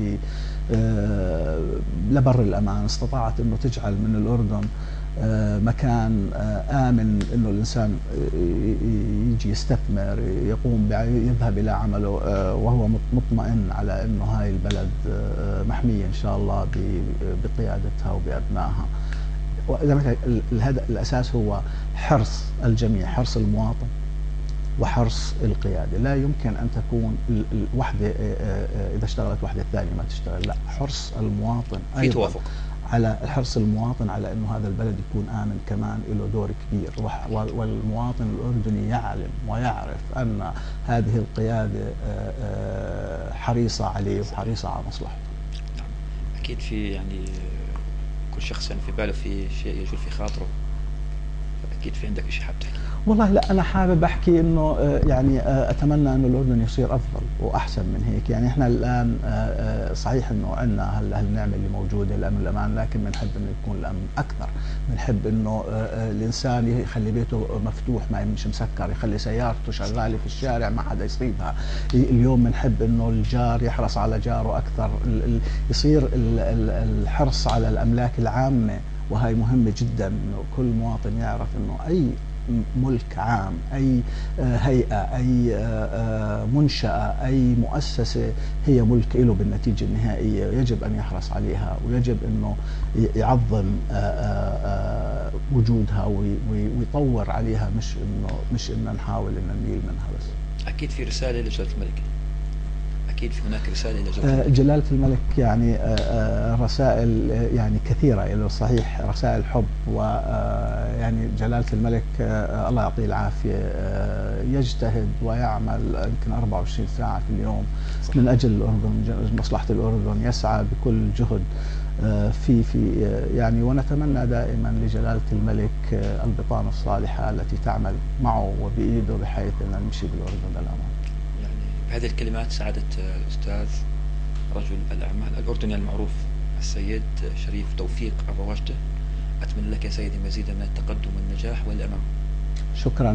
لبر الامان، استطاعت انه تجعل من الاردن مكان آمن انه الانسان يجي يستثمر، يقوم يذهب الى عمله وهو مطمئن على انه هاي البلد محمية ان شاء الله بقيادتها وبابنائها. الهدف الاساس هو حرص الجميع، حرص المواطن وحرص القيادة. لا يمكن أن تكون الوحدة إذا اشتغلت وحدة الثانية ما تشتغل، لا، حرص المواطن في توافق على حرص المواطن على أنه هذا البلد يكون آمن كمان له دور كبير، والمواطن الأردني يعلم ويعرف أن هذه القيادة حريصة عليه وحريصة على مصلحته. نعم، أكيد في يعني كل شخص يعني في باله في شيء يجول في خاطره، أكيد في عندك شيء حاب تحكي. والله لا، أنا حابب أحكي إنه يعني أتمنى إنه الأردن يصير أفضل وأحسن من هيك. يعني إحنا الآن صحيح إنه عندنا هالنعمة اللي موجودة الأمن والأمان، لكن بنحب إنه يكون الأمن أكثر. بنحب إنه الإنسان يخلي بيته مفتوح ما يمشي مسكر، يخلي سيارته شغالة في الشارع ما حدا يصيبها. اليوم بنحب إنه الجار يحرص على جاره أكثر، يصير الحرص على الأملاك العامة، وهي مهمة جدا إنه كل مواطن يعرف إنه أي ملك عام، أي هيئة، أي منشأة، أي مؤسسة هي ملك له بالنتيجة النهائية، ويجب أن يحرص عليها، ويجب أنه يعظم وجودها ويطور عليها، مش إنه مش إنه نحاول إن نميل منها بس. أكيد في رسالة لجلالة الملك، أكيد في هناك رسالة لجلالة آه، الملك. جلالة الملك يعني آه، آه، رسائل آه، يعني كثيرة له، صحيح رسائل حب، ويعني جلالة الملك آه، الله يعطيه العافية آه، يجتهد ويعمل يمكن أربعة وعشرين ساعة في اليوم صح. من أجل الأردن، مصلحة الأردن، يسعى بكل جهد آه، في في آه، يعني، ونتمنى دائما لجلالة الملك آه، البطانة الصالحة التي تعمل معه وبإيده بحيث أن نمشي بالأردن للأمام. بهذه الكلمات سعادة الأستاذ رجل الأعمال الأردني المعروف السيد شريف توفيق الرواجدة، أتمنى لك يا سيدي مزيدا من التقدم والنجاح والأمام. شكرا.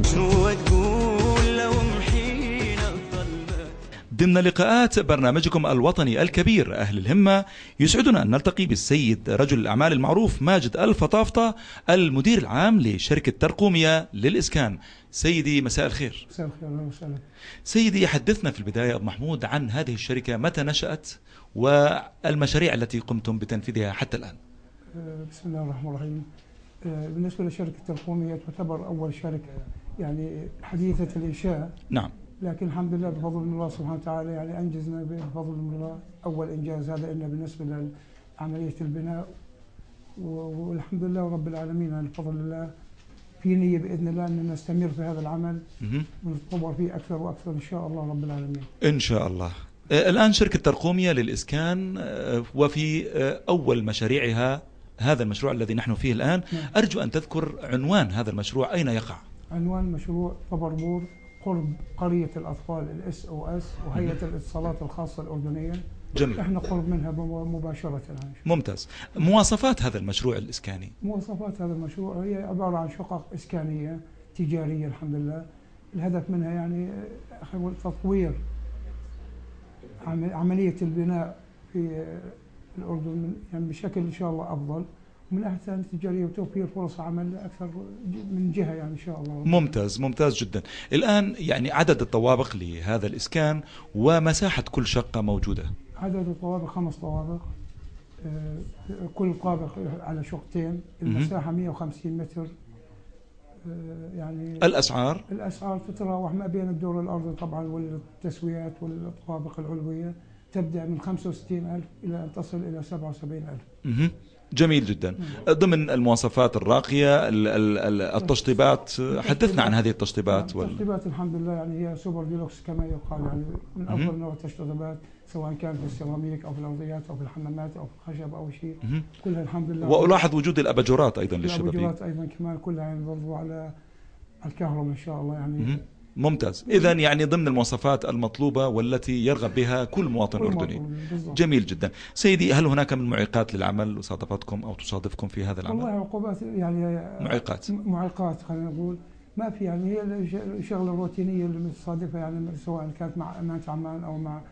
ضمن لقاءات برنامجكم الوطني الكبير أهل الهمة، يسعدنا أن نلتقي بالسيد رجل الأعمال المعروف ماجد الفطافطة، المدير العام لشركة ترقومية للإسكان. سيدي مساء الخير. مساء الخير، أهلا وسهلا. سيدي حدثنا في البداية أبو محمود عن هذه الشركة، متى نشأت والمشاريع التي قمتم بتنفيذها حتى الآن. بسم الله الرحمن الرحيم. بالنسبة لشركة ترقومية تعتبر أول شركة يعني حديثة الإنشاء. نعم. لكن الحمد لله بفضل من الله سبحانه وتعالى يعني أنجزنا بفضل من الله أول إنجاز هذا إنه بالنسبة لعملية البناء، والحمد لله رب العالمين يعني بفضل الله في نية بإذن الله أن نستمر في هذا العمل ونتطور فيه أكثر وأكثر إن شاء الله رب العالمين. إن شاء الله. الآن شركة ترقومية للإسكان وفي أول مشاريعها هذا المشروع الذي نحن فيه الآن. أرجو أن تذكر عنوان هذا المشروع، أين يقع؟ عنوان مشروع طبربور قرب قرية الأطفال الإس أو إس وهيئة الاتصالات الخاصة الأردنية. جميل. احنا قرب منها مباشرة. ممتاز. مواصفات هذا المشروع الإسكاني؟ مواصفات هذا المشروع هي عبارة عن شقق إسكانية تجارية الحمد لله. الهدف منها يعني تطوير عملية البناء في الأردن يعني بشكل إن شاء الله أفضل، ومن ناحية ثانية تجارية وتوفير فرص عمل أكثر من جهة يعني إن شاء الله. ممتاز ممتاز جدا. الآن يعني عدد الطوابق لهذا الإسكان ومساحة كل شقة موجودة؟ عدد الطوابق خمس طوابق، كل طابق على شقتين، المساحة مئة وخمسين متر. يعني الأسعار؟ الأسعار تتراوح ما بين الدور الأرضي طبعا والتسويات والطوابق العلوية، تبدأ من خمسة وستين ألف إلى أن تصل إلى سبعة وسبعين ألف. جميل جدا. ضمن المواصفات الراقية التشطيبات، حدثنا عن هذه التشطيبات. التشطيبات الحمد لله يعني هي سوبر ديلوكس كما يقال، يعني من أفضل نوع التشطيبات سواء كان في السيراميك أو في الأرضيات أو في الحمامات أو في الخشب أو شيء، كلها الحمد لله. وألاحظ وجود الأباجورات أيضا للشبابيك. الأباجورات أيضا كمان كلها يعني برضو على الكهرباء إن شاء الله يعني. ممتاز. إذا يعني ضمن المواصفات المطلوبة والتي يرغب بها كل مواطن أردني. جميل جدا. سيدي، هل هناك من معيقات للعمل صادفتكم أو تصادفكم في هذا العمل؟ والله عقوبات يعني معيقات معيقات خلينا نقول ما في، يعني هي الشغله الروتينيه اللي متصادفه يعني سواء كانت مع أمانة عمان أو مع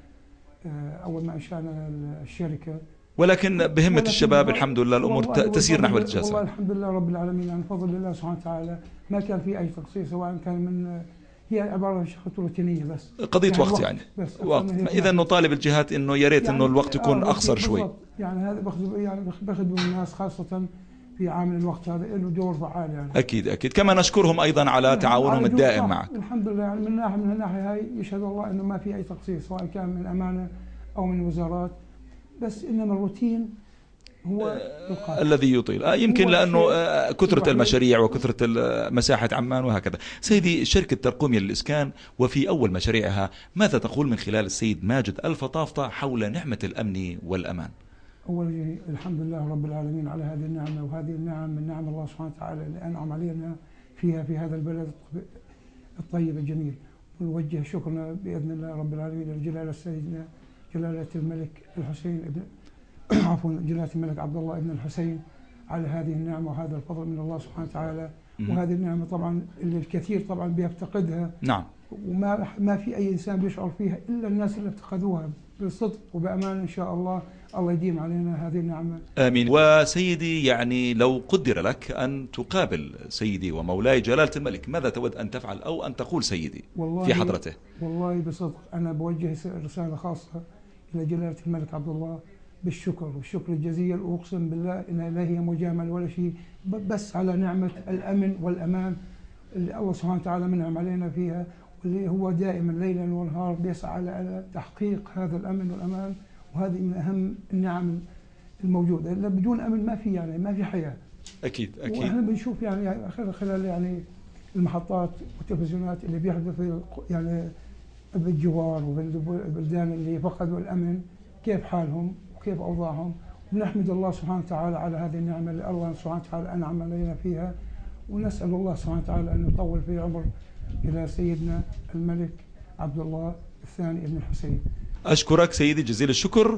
أول ما أنشأنا الشركة، ولكن بهمة الشباب الحمد لله الأمور تسير نحو الاتجاه. والله الحمد لله رب العالمين يعني بفضل الله سبحانه وتعالى ما كان في أي تقصير، سواء كان من هي عبارة عن شغلة روتينية بس قضية يعني وقت يعني وقت. إذا نطالب الجهات إنه يا ريت يعني إنه الوقت يكون آه أقصر شوي. يعني هذا بخدم يعني بخدم الناس خاصة في عامل الوقت هذا له دور فعال يعني. أكيد أكيد. كما نشكرهم أيضا على يعني تعاونهم الدائم معك. الحمد لله يعني من ناحية من الناحية هاي يشهد الله إنه ما في أي تقصير سواء كان من أمانة أو من وزارات، بس إنما الروتين هو آه الذي يطيل. آه يمكن لأنه آه كثرة المشاريع وكثرة مساحة عمان وهكذا. سيدي، شركة ترقومية للإسكان وفي أول مشاريعها، ماذا تقول من خلال السيد ماجد الفطافطة حول نعمة الأمن والأمان؟ أول شيء الحمد لله رب العالمين على هذه النعمة، وهذه النعم من نعم الله سبحانه وتعالى اللي أنعم علينا فيها في هذا البلد الطيب الجميل. ونوجه شكرنا بإذن الله رب العالمين لجلالة سيدنا جلالة الملك الحسين ابن عفوا جلالة الملك عبد الله ابن الحسين على هذه النعمة وهذا الفضل من الله سبحانه وتعالى. وهذه النعمة طبعا اللي الكثير طبعا بيفتقدها. نعم. وما ما في أي إنسان بيشعر فيها إلا الناس اللي افتقدوها بصدق وبأمان. إن شاء الله الله يديم علينا هذه النعمة. آمين. وسيدي، يعني لو قدر لك أن تقابل سيدي ومولاي جلالة الملك، ماذا تود أن تفعل أو أن تقول سيدي في حضرته؟ والله بصدق أنا بوجه رسالة خاصة إلى جلالة الملك عبد الله بالشكر والشكر الجزيل، وأقسم بالله إنها لا هي مجاملة ولا شيء، بس على نعمة الأمن والأمان اللي الله سبحانه وتعالى منعم علينا فيها، واللي هو دائما ليلا ونهار بيسعى على تحقيق هذا الأمن والأمان، وهذه من أهم النعم الموجودة. بدون أمن ما في يعني ما في حياة. أكيد أكيد. وإحنا بنشوف يعني خلال يعني المحطات والتلفزيونات اللي بيحدث في يعني بالجوار وبالبلدان اللي فقدوا الأمن كيف حالهم وكيف أوضاعهم. ونحمد الله سبحانه وتعالى على هذه النعمة اللي الله سبحانه وتعالى أنعم علينا فيها، ونسأل الله سبحانه وتعالى أن يطول في عمر إلى سيدنا الملك عبد الله الثاني ابن الحسين. أشكرك سيدي جزيل الشكر.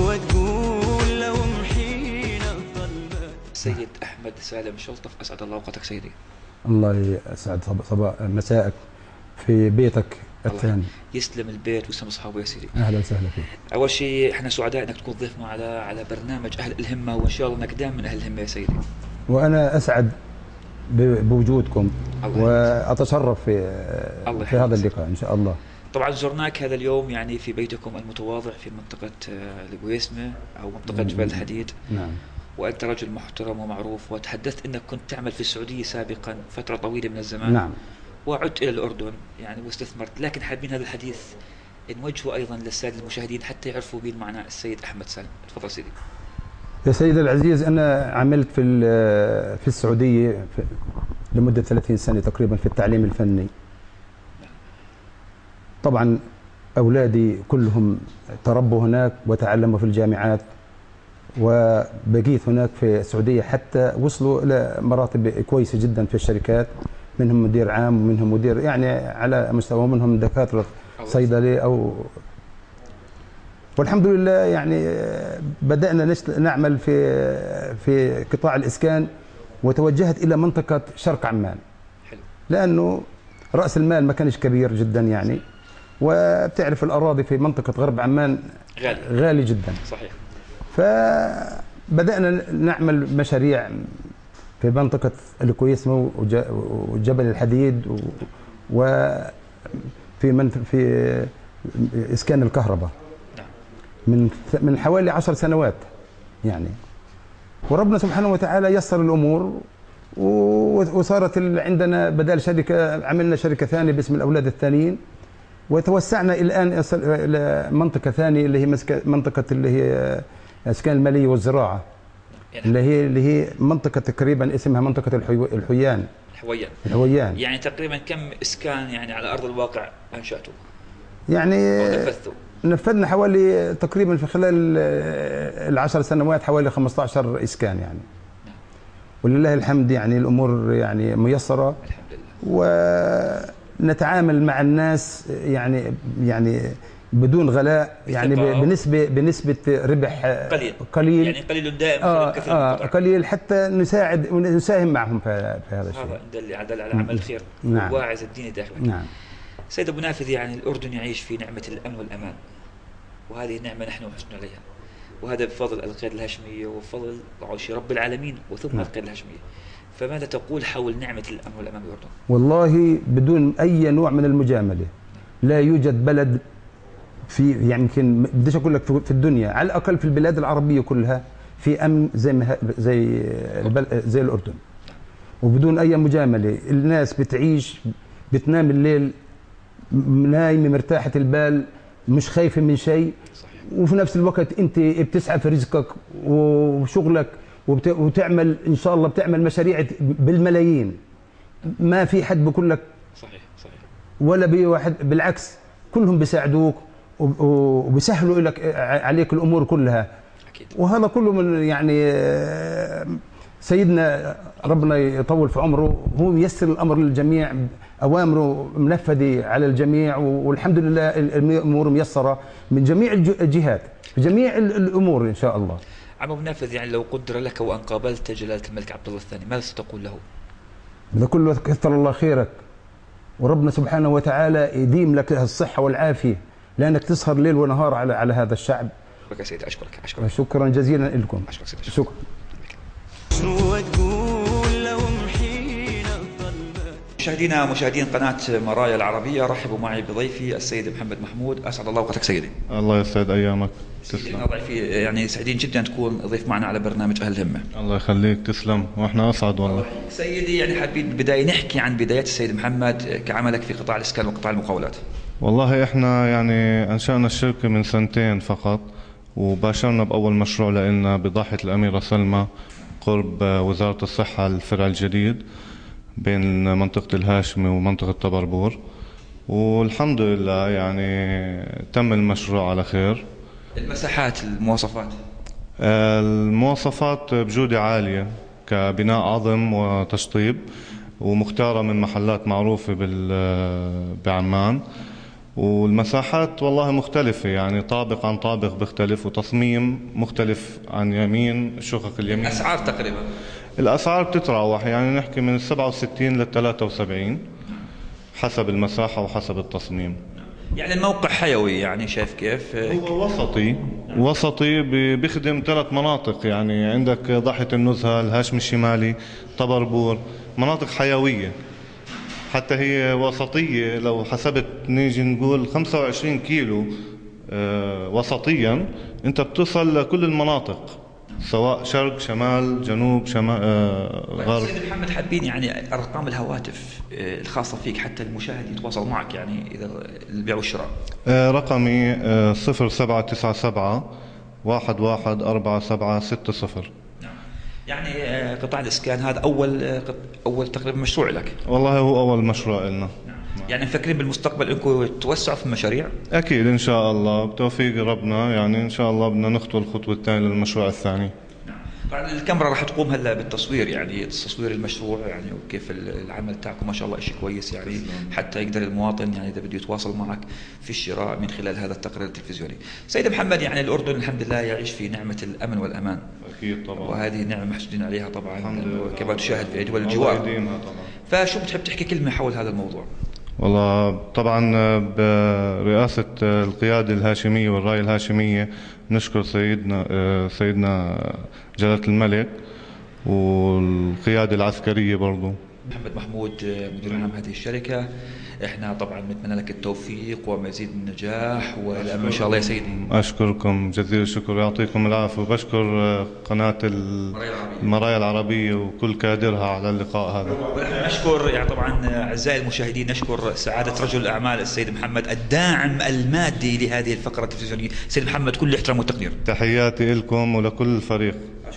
سيد أحمد سالم شلطف، أسعد الله أوقاتك سيدي. الله يسعد صباح مساءك في بيتك الثاني. يسلم البيت ويسلم أصحابه يا سيدي. أهلا وسهلا فيك. أول شيء احنا سعداء انك تكون ضيفنا على على برنامج أهل الهمة، وإن شاء الله انك دائما من أهل الهمة يا سيدي. وأنا أسعد بوجودكم وأتشرف في في هذا اللقاء إن شاء الله. طبعا زرناك هذا اليوم يعني في بيتكم المتواضع في منطقة القويسمة أو منطقة جبل الحديد. نعم. وأنت رجل محترم ومعروف، وتحدثت أنك كنت تعمل في السعودية سابقا فترة طويلة من الزمان. نعم. وعدت إلى الأردن يعني واستثمرت، لكن حابين هذا الحديث نوجهه أيضا للسادة المشاهدين حتى يعرفوا بين معنى السيد أحمد سالم. تفضل سيدي. يا سيدي العزيز، أنا عملت في في السعودية في لمدة ثلاثين سنة تقريبا في التعليم الفني. طبعا أولادي كلهم تربوا هناك وتعلموا في الجامعات، وبقيت هناك في السعودية حتى وصلوا إلى مراتب كويسة جدا في الشركات، منهم مدير عام ومنهم مدير يعني على مستوى، منهم دكاترة صيدلة أو والحمد لله. يعني بدأنا نعمل في في قطاع الإسكان، وتوجهت إلى منطقة شرق عمان. حلو. لأنه رأس المال ما كانش كبير جدا يعني، وبتعرف الأراضي في منطقة غرب عمان غالي غالي جدا. صحيح. فبدأنا نعمل مشاريع في منطقة الكويسمة وجبل الحديد وفي من في إسكان الكهرباء من من حوالي عشر سنوات يعني. وربنا سبحانه وتعالى يسر الأمور، وصارت عندنا بدل شركة، عملنا شركة ثانية باسم الأولاد الثانيين، وتوسعنا الآن إلى منطقة ثانية اللي هي منطقة اللي هي إسكان المالية والزراعة، يعني اللي هي اللي هي منطقة تقريبا اسمها منطقة الحويان. الحويان. الحويان. يعني تقريبا كم إسكان يعني على أرض الواقع أنشأته؟ يعني نفذته؟ نفذنا حوالي تقريبا في خلال العشر سنوات حوالي خمسة عشر إسكان يعني. ولله الحمد يعني الأمور يعني ميسرة. الحمد لله. ونتعامل مع الناس يعني يعني بدون غلاء يعني بنسبة بنسبة ربح قليل قليل يعني قليل دائم آه كثير آه قليل، حتى نساعد ونساهم معهم في, في هذا الشيء. هذا دل على عمل الخير. نعم. واعز الدين داخلك. نعم. سيد أبو نافذ، يعني الأردن يعيش في نعمة الأمن والأمان، وهذه النعمة نحن وحسن عليها، وهذا بفضل القيادة الهاشمية وفضل رب العالمين وثم نعم. القيادة الهاشمية. فماذا تقول حول نعمة الأمن والأمان بالأردن؟ والله بدون أي نوع من المجاملة لا يوجد بلد في يعني يمكن بديش أقول لك في الدنيا، على الأقل في البلاد العربية كلها في أمن زي زي زي الأردن. وبدون أي مجاملة الناس بتعيش بتنام الليل نايمة مرتاحة البال، مش خايفة من شيء، وفي نفس الوقت أنت بتسعى في رزقك وشغلك وبتعمل إن شاء الله بتعمل مشاريع بالملايين. ما في حد بقول لك صحيح صحيح ولا بي واحد، بالعكس كلهم بيساعدوك وبيسهلوا لك عليك الأمور كلها. أكيد. وهذا كله من يعني سيدنا ربنا يطول في عمره، هو ييسر الأمر للجميع، أوامره منفذة على الجميع، والحمد لله الأمور ميسرة من جميع الجهات في جميع الأمور إن شاء الله. عم أبو نافذ، يعني لو قدر لك وأن قابلت جلالة الملك عبد الله الثاني ماذا ستقول له؟ بدي أقول له كثر الله خيرك، وربنا سبحانه وتعالى يديم لك الصحة والعافية، لأنك تسهر ليل ونهار على على هذا الشعب. شكرا يا سيدي. أشكرك أشكرك شكرا جزيلا لكم. أشكرك سيدي. شكرا. مشاهدينا مشاهدين قناة مرايا العربية، رحبوا معي بضيفي السيد محمد محمود. أسعد الله وقتك سيدي. الله يسعد أيامك. تسلم. يعني سعيدين جدا تكون ضيف معنا على برنامج أهل الهمة. الله يخليك، تسلم، واحنا اسعد والله. سيدي يعني حابين بالبداية نحكي عن بدايات السيد محمد كعملك في قطاع الإسكان وقطاع المقاولات. والله احنا يعني انشأنا الشركة من سنتين فقط، وباشرنا بأول مشروع لنا بضاحية الأميرة سلمى قرب وزارة الصحة الفرع الجديد بين منطقة الهاشمي ومنطقة طبربور، والحمد لله يعني تم المشروع على خير. المساحات، المواصفات؟ المواصفات بجودة عالية كبناء عظم وتشطيب، ومختارة من محلات معروفة بعمان، والمساحات والله مختلفة، يعني طابق عن طابق بيختلف، وتصميم مختلف عن يمين شقق اليمين. الأسعار تقريبا؟ الأسعار بتتراوح، يعني نحكي من السبعة وستين للثلاثة وسبعين حسب المساحة وحسب التصميم. يعني الموقع حيوي، يعني شايف كيف؟ هو وسطي وسطي بيخدم ثلاث مناطق، يعني عندك ضاحية النزهة، الهاشمي الشمالي، طبربور، مناطق حيوية. حتى هي وسطية، لو حسبت نيجي نقول خمسة وعشرين كيلو آه وسطيا، انت بتصل لكل المناطق سواء شرق شمال جنوب شمال آه غرب. سيد محمد حابين يعني ارقام الهواتف آه الخاصة فيك حتى المشاهد يتواصل معك، يعني اذا البيع والشراء. آه رقمي آه صفر سبعة تسعة سبعة واحد واحد أربعة سبعة ستة صفر. يعني قطاع الإسكان هذا أول أول تقريبا مشروع لك؟ والله هو أول مشروع لنا. يعني مفكرين بالمستقبل أنكم توسعوا في المشاريع؟ أكيد إن شاء الله بتوفيق ربنا، يعني إن شاء الله بدنا نخطو الخطوة الثانية للمشروع الثاني. طبعا الكاميرا راح تقوم هلا بالتصوير، يعني تصوير المشروع يعني وكيف العمل تاعكم ما شاء الله شيء كويس، يعني حتى يقدر المواطن يعني اذا بده يتواصل معك في الشراء من خلال هذا التقرير التلفزيوني. سيد محمد يعني الاردن الحمد لله يعيش في نعمه الامن والامان. اكيد طبعا. وهذه نعمه محسودين عليها طبعا كما تشاهد في دول الجوار. الله يديمها طبعا. فشو بتحب تحكي كلمه حول هذا الموضوع؟ والله طبعا برئاسة القيادة الهاشمية والراية الهاشمية نشكر سيدنا سيدنا جلالة الملك والقيادة العسكرية برضو. محمد محمود مدير عام هذه الشركة، احنا طبعا نتمنى لك التوفيق ومزيد من النجاح والامل ان شاء الله يا سيدي. اشكركم جزيل الشكر ويعطيكم العافية، وبشكر قناة المرايا العربية وكل كادرها على اللقاء هذا. ونحن نشكر يعني طبعا اعزائي المشاهدين، نشكر سعادة رجل الاعمال السيد محمد الداعم المادي لهذه الفقرة التلفزيونية. سيد محمد كل احترام وتقدير. تحياتي لكم ولكل الفريق.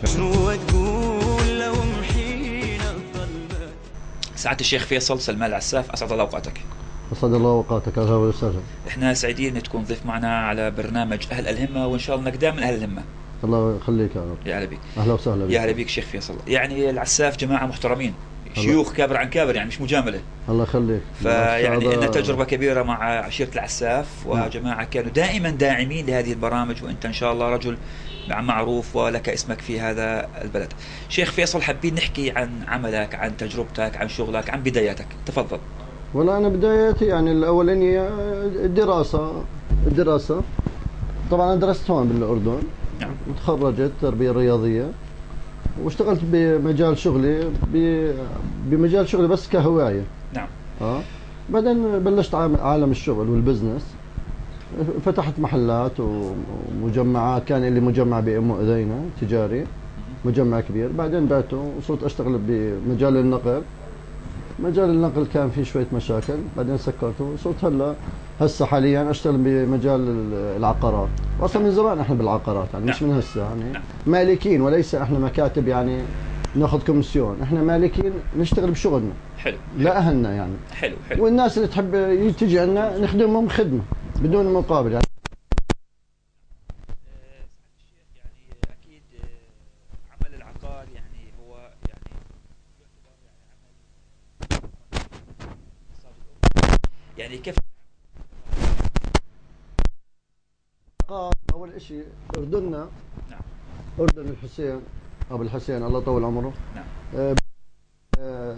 سعادة الشيخ فيصل سلمان العساف، أسعد الله أوقاتك. أسعد الله أوقاتك، أهلا وسهلا. إحنا سعيدين تكون ضيف معنا على برنامج أهل الهمة، وإن شاء الله إنك دائما أهل الهمة. الله يخليك يا رب. يا هلا بك. أهلا وسهلا بك. يا هلا بك شيخ فيصل. يعني العساف جماعة محترمين، شيوخ كابر عن كابر، يعني مش مجاملة. الله يخليك. فيعني لنا تجربة كبيرة مع عشيرة العساف، وجماعة كانوا دائما داعمين لهذه البرامج، وأنت إن شاء الله رجل معروف ولك اسمك في هذا البلد. شيخ فيصل حابين نحكي عن عملك، عن تجربتك، عن شغلك، عن بداياتك، تفضل. والله أنا بدايتي يعني الأولانية الدراسة الدراسة طبعا أنا درست هون بالأردن. نعم. تخرجت تربية رياضية، واشتغلت بمجال شغلي بمجال شغلي بس كهواية. نعم. اه بعدين بلشت عالم الشغل والبزنس، فتحت محلات ومجمعات، كان اللي مجمع بأم أذينا تجاري، مجمع كبير، بعدين بعته وصرت أشتغل بمجال النقل. مجال النقل كان فيه شوية مشاكل، بعدين سكرته وصرت هلا هسه حاليا أشتغل بمجال العقارات. أصلا من زمان احنا بالعقارات، يعني مش من هسه، يعني مالكين وليس احنا مكاتب يعني ناخذ كوميسيون، احنا مالكين نشتغل بشغلنا. حلو. لأهلنا يعني. حلو حلو. والناس اللي تحب تيجي عندنا نخدمهم خدمة بدون مقابل يعني. يعني اكيد عمل العقار يعني هو يعني يعني كيف اول شيء اردننا. نعم. اردن الحسين ابو الحسين الله يطول عمره. نعم. آه آه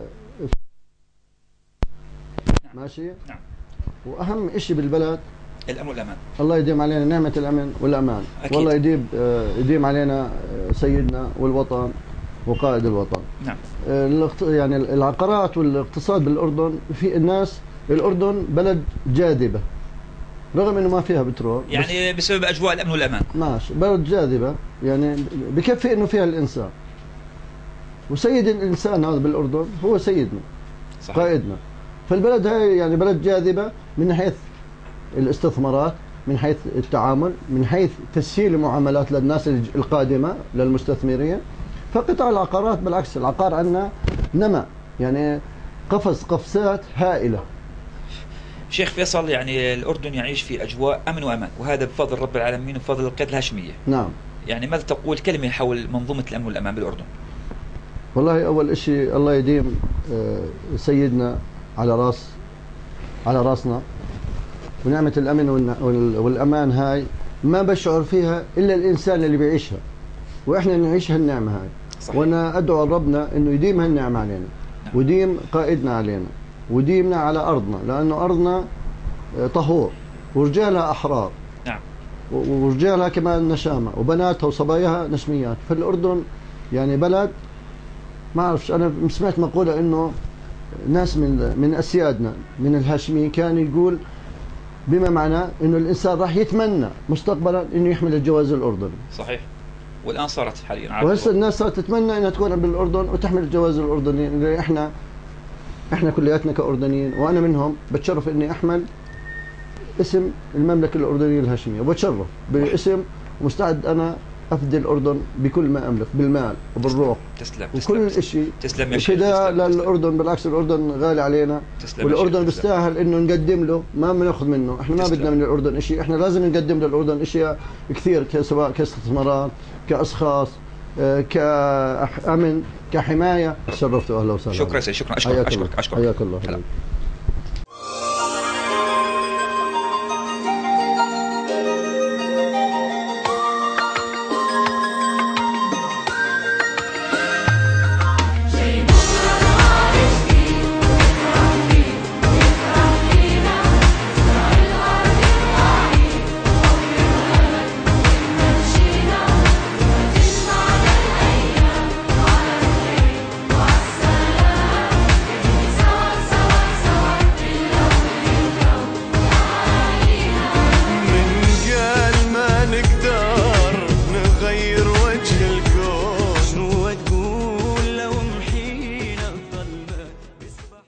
ماشي. نعم. واهم شيء بالبلد الامن والامان. الله يديم علينا نعمه الامن والامان. أكيد. والله يديم يديم علينا سيدنا والوطن وقائد الوطن. نعم. يعني العقارات والاقتصاد بالاردن، في الناس الاردن بلد جاذبه، رغم انه ما فيها بترول يعني بسبب اجواء الامن والامان. ماشي، بلد جاذبه يعني بكفي انه فيها الانسان، وسيد الانسان هذا بالاردن هو سيدنا صحيح. قائدنا. فالبلد هاي يعني بلد جاذبه من حيث الاستثمارات، من حيث التعامل، من حيث تسهيل المعاملات للناس القادمه للمستثمرين. فقطاع العقارات بالعكس، العقار عندنا نما يعني قفز قفزات هائله. شيخ فيصل، يعني الأردن يعيش في أجواء أمن وأمان، وهذا بفضل رب العالمين وبفضل القيادة الهاشمية. نعم. يعني ماذا تقول كلمة حول منظومة الأمن والأمان بالأردن؟ والله أول شيء الله يديم سيدنا على راس على راسنا، ونعمة الأمن والأمان هاي ما بشعر فيها إلا الإنسان اللي بيعيشها، وإحنا نعيش هالنعمة هاي. صحيح. وأنا أدعو ربنا إنه يديم هالنعمة علينا. نعم. وديم قائدنا علينا، وديمنا على أرضنا، لأنه أرضنا طهور ورجالها أحرار. نعم. ورجالها كمان نشامة، وبناتها وصباياها نشميات. فالأردن يعني بلد ما أعرفش، أنا سمعت مقولة إنه ناس من من أسيادنا من الهاشميين كان يقول بما معناه إنه الإنسان راح يتمنى مستقبلا إنه يحمل الجواز الأردني. صحيح. والآن صارت حاليا. وهسه الناس صارت تتمنى إنها تكون بالأردن وتحمل الجواز الأردني، اللي إحنا احنا كلياتنا كأردنيين، وانا منهم بتشرف اني احمل اسم المملكة الأردنية الهاشمية، وبتشرف باسم، ومستعد انا افدي الأردن بكل ما املك، بالمال وبالروح. تسلم. وكل شيء. تسلم يا شيخ. فداء للأردن، بالعكس الأردن غالي علينا. تسلم. والأردن بيستاهل انه نقدم له، ما بناخذ منه، احنا ما بدنا من الأردن شيء، احنا لازم نقدم للأردن اشياء كثير، سواء كاستثمارات، كاشخاص، كأمن، كحماية. تشرفت واهلا وسهلا. شكرا سيدي، شكرا، اشكرك اشكرك اشكرك. حياك الله.